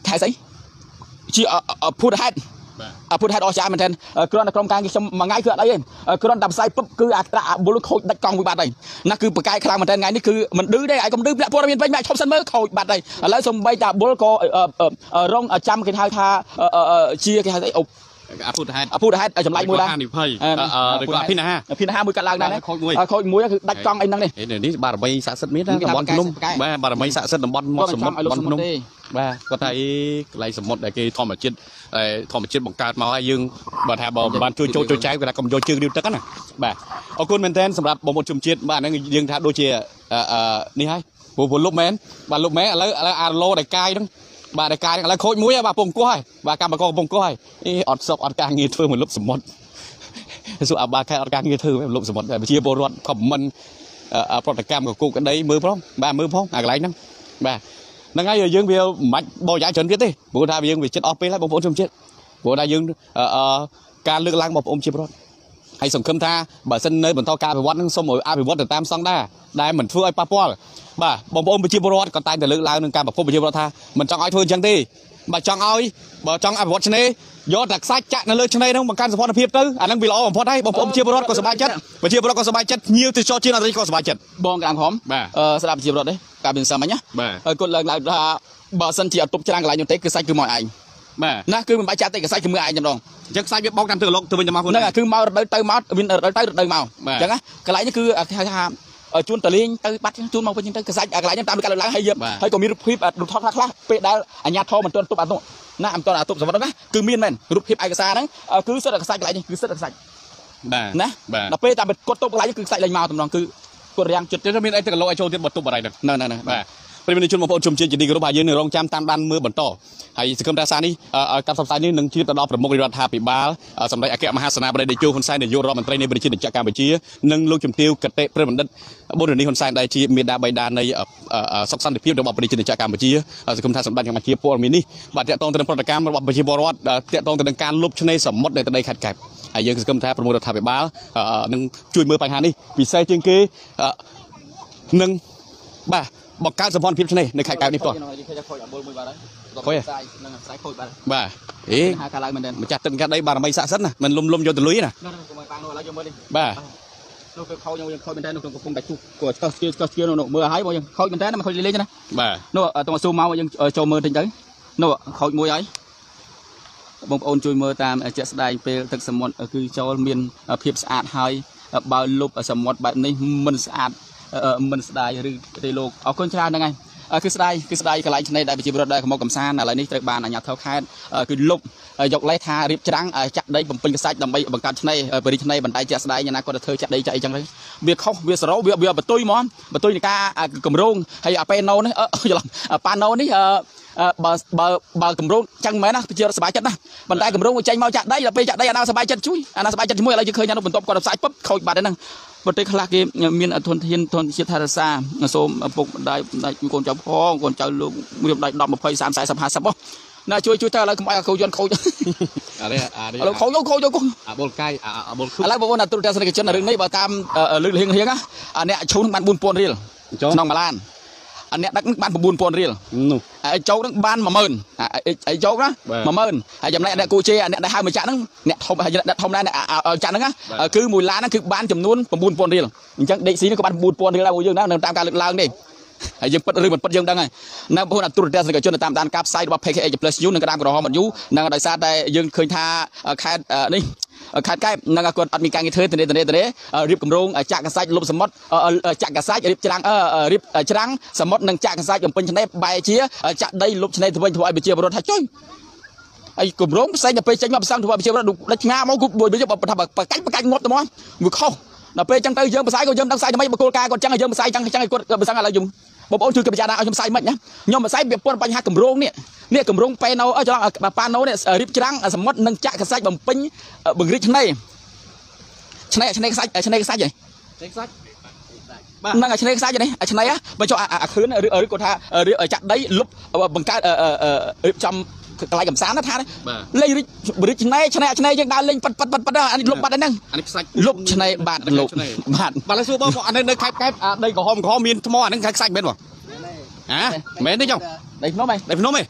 ខែស្អីជាពុទ្ធហេតុពុទ្ធហេតុអស្ចារ្យមែនទែនគ្រាន់តែក្រុមការងារខ្ញុំមួយថ្ងៃគឺអត់អីទេគ្រាន់តែផ្សាយពុបគឺអាត្រាអាបុលខូចដាច់កង់មួយបាត់ហើយណាគឺបកាយខ្លាំងមែនទែនថ្ងៃនេះគឺមិនឌឺទេឲ្យកុំឌឺពាក់ព័ត៌មានពេញមកឈប់សិនមើលខូចបាត់ហើយឥឡូវសំបីតាបុលក៏រងចាំគេហៅថាជាគេហៅថាអពុទ្ធហេតុអពុទ្ធហេតុចម្លែកមួយដែរហានិភ័យឬក៏អភិនហាអភិនហាមួយកាត់ឡើងដែរខូចមួយខូចមួយគឺដាច់កង់អីហ្នឹងនេះនេះបារមីស័ក្តិសិទ្ធិមានតំបន់ភ្នំបាទបារមីស័ក្តិសិទ្ធិតំបន់មាត់សមុទ្រតំបន់ភ្នំបាទគាត់ថាអីកន្លែងសមុទ្រដែលគេធម្មជាតិធម្មជាតិបង្កើតមកឲ្យយើងបើថាបើបានជួយចូលជួយចែកគាត់ថាកុំយកជើងរាវទឹកណាបាទអរគុណមែនតើសម្រាប់បងប្អូនជនជាតិបាទហ្នឹងយើងថាដូចជានេះហើយព្រោះព្រោះលុបមែនបាទលុបមែនឥឡូវឥឡូវអាឡូដែលកាយហ្នឹងបាទដែលកាយឥឡូវខូចមួយហើយបាទពងគោះហើយបាទកម្មករពងគោះហើយអេអត់សុកអត់ការងារធ្វើមកលុបសមុទ្រសួរអាបាខែអត់ការងារធ្វើលុបសមុទ្រប្រជាពលរដ្ឋខមមិនប្រតិកម្មកគូក្តីមើលផងបាទមើលផងអាកន្លែងហ្នឹងបាទហ្នឹងហើយយើងវាមិនបាច់បរិយាច្រើនទៀតទេព្រោះថាយើងវាចិត្តអស់ពេលហើយបងប្អូនជនជាតិព្រោះថាយើងការលើកឡើងបងប្អូនជាពលរដ្ឋហើយសង្ឃឹមថាបើសិននៅបន្តការអភិវឌ្ឍនឹងសូមឲ្យអភិវឌ្ឍទៅតាមស្តង់ដារដែលមិនធ្វើឲ្យប៉ះពាល់បាទបងប្អូនប្រជាពលរដ្ឋក៏តែងតែលើកឡើងនឹងការប្រភពប្រជាពលរដ្ឋថាមិនចង់ឲ្យធ្វើអញ្ចឹងទេបើចង់ឲ្យបើចង់អភិវឌ្ឍឆ្នេរយកតែខ្សាច់ចាក់នៅលើឆ្នេរហ្នឹងបង្កើនសោភ័ណភាពទៅអាហ្នឹងវាល្អបំផុតហើយបងប្អូនប្រជាពលរដ្ឋក៏សប្បាយចិត្តប្រជាពលរដ្ឋក៏សប្បាយចិត្តភ្ញៀវទេសចរជាតិអន្តរជាតិក៏សប្បាយចិត្តបងក្រាមខំអឺស្ដាប់ប្រជាពលរដ្ឋទេការមានសាមញ្ញណាហើយគាត់លើកឡើងថាបើសិនជាអត់ទប់ច្រាំងកន្លែងនោះទេគឺសាច់គឺមកឯងបាទណាគឺមិនបាច់ចាត់ទេខ្សាច់គឺមើលឯងតែម្ដងអញ្ចឹងខ្សាច់វាបោកតាមទឹកលោកទៅវិញទៅមកហ្នឹងគឺមករដូវទៅមកមានរដូវទៅរដូវមកអញ្ចឹងណាកន្លែងនេះគឺគេថាជួនតលេងទៅបាត់ជួនមកវិញទៅខ្សាច់កន្លែងនេះតាមការលើកឡើងហើយហើយក៏មានរូបភាពរូបថតខ្លះខ្លះពេលដែលអាញាធមមិនទាន់ទប់អានោះណាមិនទាន់អាទប់សមុទ្រហ្នឹងគឺមានមែនរូបភាពឯកសារហ្នឹងគឺសិតតែខ្សាច់កន្លែងនេះគឺសិតតែខ្សាច់បាទណាដល់ពេលតាមគាត់ទប់កន្លែងនេះគឺខ្សាច់លេងមកតែម្ដងគឺគាត់រាំងចិត្តទៅមានអីទៅកន្លោឲ្យចូលទៀតបើទប់អីហ្នឹងហ្នឹងហ្នឹងបាទប្រិយមិត្តជនបងប្អូនជុំជាតិជាទីគោរពហើយយើងនឹងរងចាំតាមដានមើលបន្តហើយសង្គមតាសានេះការផ្សព្វផ្សាយនេះនឹងជឿទៅដល់ប្រមុខរដ្ឋាភិបាលសម្ដេចអគ្គមហាសេនាបតីតេជោហ៊ុនសែននាយករដ្ឋមន្ត្រីនៃប្រជាជាតិកម្ពុជានិងលោកជំទាវកតេព្រឹទ្ធបណ្ឌិតប៊ុនរនីហ៊ុនសែនដែលជាមេដាបៃតានៃសុខសន្តិភាពរបស់ប្រជាជាតិកម្ពុជាសង្គមថាសម្ដេចកម្ពុជាពលមាននេះបាទតាក់ទងទៅនឹងប្រតិកម្មរបស់ប្រជាពលរដ្ឋតាក់ទងទៅនឹងការលុបឆ្នេរសមុទ្រនៅដីខេត្តកែបហើយយើងសង្គមថាប្រមុខរដ្ឋាភិបាលនឹងជួយមើលបញ្ហានេះពិសេសជាងគេនឹងបាទបង្កើតសម្ព័ន្ធភាពឆ្នេរនៅខេត្តកែបនេះផ្ទាល់ខូចអាបុលមួយបាទហើយខ្សែនឹងខ្សែខូចបាទបាទអេហៅកាឡើងមែនទេម្ចាស់ទឹកកាត់ដីបារមីស័ក្តិសិទ្ធិណាមិនលុំលុំយកទៅលុយណាបាទនោះគឺខូចយើងខូចមែនទេនោះកំពុងតែជួគាត់ស្កស្គៀស្កស្គៀនោះមើលឲ្យមកយើងខូចមែនទេមិនខូចលេងណាបាទនោះតោះស៊ូមកយើងចូលមើលតិចទៅនោះខូចមួយហើយបងប្អូនជួយមើលតាមជាក់ស្ដែងពេលទឹកសមុទ្រគឺចូលមានភាពស្អាតហើយបើលុបសមុទ្របែបនេះមិនស្អាតមិនស្ដាយឬទេលោកអរគុណច្រើនហ្នឹងហើយគឺស្ដាយគឺស្ដាយកន្លែងឆ្នេរដែលប្រជាពលរដ្ឋដែលមកកំសាន្តឥឡូវនេះត្រូវបានអាជ្ញាធរខេត្តគឺលុបយកលេសថារៀបច្រាំងចាក់ដីបំពេញខ្សាច់ដើម្បីបង្កើតឆ្នេរបរិឆ្នេរបណ្ដៃជាក់ស្ដែងយ៉ាងណាគាត់ទៅធ្វើចាក់ដីចាក់អីចឹងទៅវាខុសវាសរោវាវាបន្ទុយហ្មងបន្ទុយនៃការកម្រងហើយអាប៉េណូនេះច្រឡំប៉ាណូនេះបើបើបើកម្រងចឹងមែនណាប្រជារដ្ឋសប្បាយចិត្តណាប៉ុន្តែកម្រងចេញមកចាក់ដីដល់ពេលចាក់ដីអាណាសប្បាយចិត្តជួយអាណាសប្បាយចិត្តជាមួយឥឡូវយើងឃើញអានោះបន្ទាប់គាត់ផ្សាយពុបខូចបាត់ហ្នឹងប្រទេសខ្លះគេមានធនធានធនជាតិថែរក្សាសូមពុកម្ដាយម្ដាយកូនចៅផងកូនចៅលោកមានម្ដាយដប់ยี่สิบ สามสิบ สี่สิบ ห้าสิบណាជួយជួយទៅឥឡូវកុំឲ្យខូចយន្តខូចអានេះអានេះឥឡូវខូចខូចខូចអាបុលកាយអាបុលឥឡូវបងប្អូនទូរទស្សនិកជនរឿងនេះបើតាមលឺលៀងរៀងណាអាអ្នកឈូនឹងបានbốnពាន់រៀលក្នុងមួយឡានអាអ្នកដឹកនឹងបានchínពាន់រៀលនោះហើយចោកនឹងបានmột nghìnហើយចោកណាmột nghìnហើយចំណែកអ្នកគូជេអ្នកដែលហៅមកចាក់ហ្នឹងអ្នកធំហើយអ្នកធំដែរចាក់ហ្នឹងគឺមួយឡានហ្នឹងគឺបានចំនួនchínពាន់រៀលអញ្ចឹងដេកស៊ីនេះក៏បានchínពាន់រៀលដែរពួកយើងណានៅតាមការលើកឡើងនេះហើយយើងពិតឬមិនពិតយើងដឹងហើយនៅបងប្អូនទូរទស្សនិកជនតាមដានការផ្សាយរបស់ P K H Plus News និងក្តាមក្រហមអត់យូរនឹងដោយសារតែយើងឃើញថាខេត្តនេះខេត្តកែបនឹងគាត់អត់មានការងារធ្វើទៅនេះទៅនេះទៅនេះរៀបគម្រោងចាក់កសាច់លុបសមុទ្រចាក់កសាច់រៀបច្រាំងរៀបច្រាំងសមុទ្រនិងចាក់កសាច់បំពេញឆ្នេរបែរជាចាក់ដីលុបឆ្នេរទៅវិញធ្វើឲ្យប្រជាពលរដ្ឋថាចុយហើយគម្រោងផ្សេងទៅពេលចេញមកផ្សំធ្វើឲ្យប្រជាពលរដ្ឋដាច់ឆ្ងាមកគូមួយយើងបើថាបកាច់បកាច់ងាប់ទៅមកវាខុសដល់ពេលចឹងទៅយើងផ្សាយក៏យើងដឹងផ្សាយតែមិនបកគោលការណ៍គាត់ចឹងយើងផ្សាយចឹងចឹងឲ្យគាត់ផ្សាយឥឡូវយើងបងប្អូនជួយគេពិចារណាឲ្យខ្ញុំផ្សាយមិនណាខ្ញុំផ្សាយវាប៉ុនបញ្ហាគម្រោងនេះនេះគម្រោងប៉ែណូអឺច្រឡំប៉ាណូនេះរៀបច្រាំងសមុទ្រនិងចាក់កសាច់បំពេញបង្រិចឆ្នេរឆ្នេរឆ្នេរខ្សាច់ឆ្នេរខ្សាច់ហ៎ឆ្នេរខ្សាច់បាទហ្នឹងឆ្នេរខ្សាច់នេះឆ្នេរបើចុះអាខឿនឬឬគាត់ថាចាក់ដីលុបបង្កើតរៀបចំកន្លែងកំសាន្តណាថាលេងរិចឆ្នេរឆ្នេរឆ្នេរយើងដើរលេងប៉ិតប៉ិតប៉ិតអានេះលុបបាត់ហ្នឹងអានេះខ្សាច់លុបឆ្នេរបាត់លុបបាទបាទឡើយសួរបងអានេះនៅខេត្តកែបដីក្រហមក្រហមមានថ្មអាហ្នឹងខ្សាច់មែនបងហ៎មែនទេចុះដីភ្នំហ៎ដីភ្នំហ៎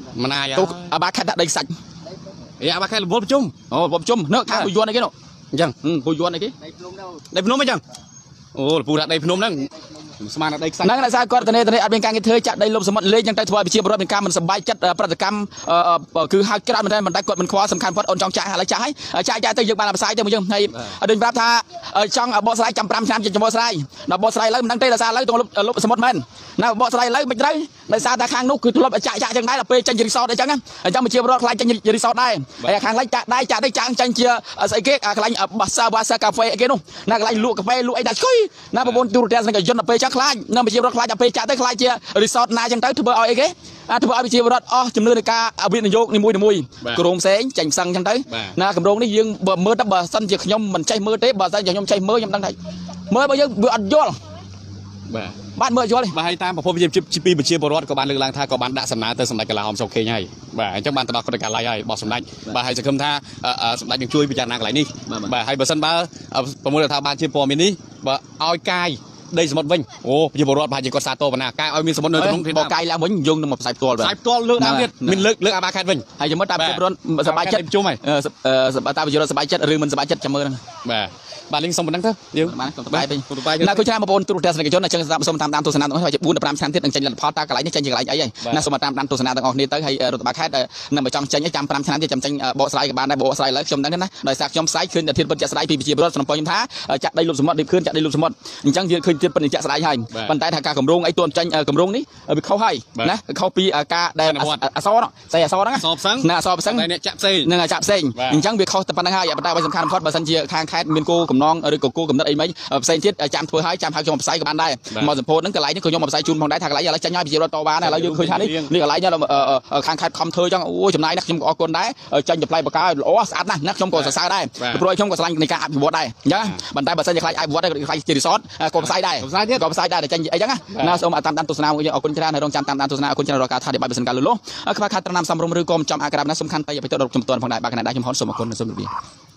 មិនណាយទូអាបាខេតដាក់ដីខ្សាច់អីអាបាខេតរវល់ប្រជុំអូប្រជុំនៅខាងពុយយន់អីគេនោះអញ្ចឹងពុយយន់អីគេដីភ្នំអីចឹងអូលពូដាក់ដីភ្នំហ្នឹងស្មានដីខ្សាច់ហ្នឹងដោយសារគាត់ទៅនេះទៅនេះអត់មានការងារធ្វើចាក់ដីលុបសមុទ្រលេងចឹងទៅធ្វើឲ្យប្រជាពលរដ្ឋមានការមិនសប្បាយចិត្តប្រតិកម្មគឺហៅក្រៅមែនតែមិនតែគាត់មិនខ្វល់សំខាន់គាត់អូនចង់ចាក់ហើយចាក់ហើយចាក់ចាក់ទៅយើងបានផ្សាយទៅមកយើងហើយដូចប្រាប់ថាចង់បកស្រាយចាំ5ឆ្នាំចាំបកស្រាយដល់បកស្រាយលើមិនដឹងទេដោយសារលើទងលុបសមុទ្រមែនណាបកស្រាយលើមិនត្រូវដោយសារតែខាងនោះគឺធ្លាប់ចាក់ចាក់ចឹងដែរដល់ពេលចេញរីសតអីចឹងអញ្ចឹងប្រជាពលរដ្ឋខ្លាចចេញរីសតដែរហើយខាងលិចចាក់ដែរចាក់ទៅចាក់ចេញជាស្អីគេកន្លែងបាសាបាសាកាហ្វេអីគេនោះណាកន្លែងលក់កាហ្វេលក់អីដាក់ឈុយណាបងប្អូនទូរទស្សន៍នឹងក៏យន្តទៅពេលចឹងខ្លាចនៅប្រជាពលរដ្ឋខ្លាចដល់ពេលចាក់ទៅខ្លាចជារីសតណាចឹងទៅធ្វើឲ្យអីគេធ្វើឲ្យប្រជាពលរដ្ឋអស់ជំនឿនៃការវិនិយោគនីមួយនីមួយក្រមផ្សេងចាញ់ផ្សឹងចឹងទៅណាកម្រងនេះយើងបើមើលទៅបើសិនជាខ្ញុំមិនចេះមើលទេបើសិនជាខ្ញុំចេះមើលខ្ញុំដឹងថាមើលបើយើងវាអត់យល់បាទបានមើលយល់ទេបាទហើយតាមប្រភពវិទ្យាពីប្រជាពលរដ្ឋក៏បានលើកឡើងថាក៏បានដាក់សំណើទៅសម្ដេចកន្លះហមសុខខេងហើយបាទអញ្ចឹងបានទៅដល់ក្រតិកាឡៃហើយបោះសម្ដេចបាទហើយសង្ឃឹមថាសម្ដេចនឹងជួយពិចារណាកន្លែងនេះបាទហើយបើសិនបើប្រមូលថាបានជាព័ត៌មាននេះបើឲ្យកាយដីសមុទ្រវិញអូប្រជាពលរដ្ឋប្រហែលជាគាត់សាទរបណ្ណាកាយឲ្យមានសមុទ្រនៅក្នុងទីបកាយឡើងវិញយើងនឹងមកផ្សាយផ្ទាល់បាទផ្សាយផ្ទាល់លើកដើមទៀតមានលើកលើកអាបាខេតវិញហើយចាំមើលតាមប្រជាពលរដ្ឋសប្បាយចិត្តជុំហើយតាមប្រជាពលរដ្ឋសប្បាយចិត្តឬមិនសប្បាយចិត្តចាំមើលហ្នឹងបាទបាទលេងសុំប៉ុណ្ណឹងទៅយើងបានទៅបាយវិញណាគូច្រើនបងប្អូនទូរទស្សនិកជនអញ្ចឹងសុំតាមតាមទស្សនាទាំងអស់ជា4ដល់5ឆ្នាំទៀតនឹងចេញលទ្ធផលតើកន្លែងនេះចេញជាកន្លែងអីហើយណាសុំតាមតាមទស្សនាទាំងអស់គ្នាទៅហើយរដ្ឋបាលខេត្តនឹងមកចង់ចេញចាំ5ឆ្នាំទៀតចាំចេញបកស្រាយក៏បានដែរបកស្រាយលើខ្ញុំដឹងណាដោយសារខ្ញុំផ្សាយឃើញតែធៀបពិតជាក់ស្ដែងពីប្រជាពលរដ្ឋសំណពខ្ញុំថាចាក់ដីលុបសមុទ្រនេះឃើញចាក់ដីលុបសមុទ្រអញ្ចឹងយើងឃើញធៀបពិតជាក់ស្ដែងហើយប៉ុន្តែថាការកម្រងអីទន់ចេញកម្រងនេះវាខុសហើយណាខុសពីការដែលអសរស្អីអសរហ្នឹងអសរផ្សឹងណាអសរផ្សឹងអ្នកចាក់ផ្សេងនឹងចាក់ផ្សេងអញ្ចឹងវាខុសតែប៉ុណ្្នឹងហើយប៉ុន្តែអ្វីសំខាន់បំផុតបើសិនជាខាងខេត្តមានគោកំណងឬក៏គោកំណត់អីមិញផ្សេងទៀតចាំធ្វើឲ្យចាំហៅខ្ញុំផ្សាយក៏បានដែរមកសម្ពោធហ្នឹងកន្លែងនេះក៏ខ្ញុំមកផ្សាយជូនផងដែរថាកន្លែងឥឡូវចាញ់ឲ្យប្រជាពលរដ្ឋតវ៉ាណាឥឡូវយើងឃើញថានេះនេះកន្លែងខាងខេត្តខំធ្វើអញ្ចឹងអូចំណាយណាស់ខ្ញុំក៏អរគុណដែរចាញ់ចម្លែកបកាល្អស្អាតណាស់ណាខ្ញុំក៏សរសើរដែរព្រោះខ្ញុំក៏ស្រឡាញ់នៃការអភិវឌ្ឍដែរអញ្ចឹងប៉ុន្តែបើសិនជាខ្លាចអភិវឌ្ឍដែរខ្លាចជារីសតក៏ផ្សាយដែរក៏ផ្សាយដែរតែចាញ់អីចឹងណាសូមតាមតាមទស្សនាយើងអរគុណច្រើនហើយរងចាំតាមតាមទស្សនាអរគុណច្រើនរកការថាបាយបើសិនការលុះខ្វះខាតត្រណាមសំរុំឬក៏ចំអាក្រាបណាសំខាន់តែទៅដល់ជំទាន់ផងដែរបាទកណ្ដាលខ្ញុំហនសូមអរគុណសូមជម្រាបលា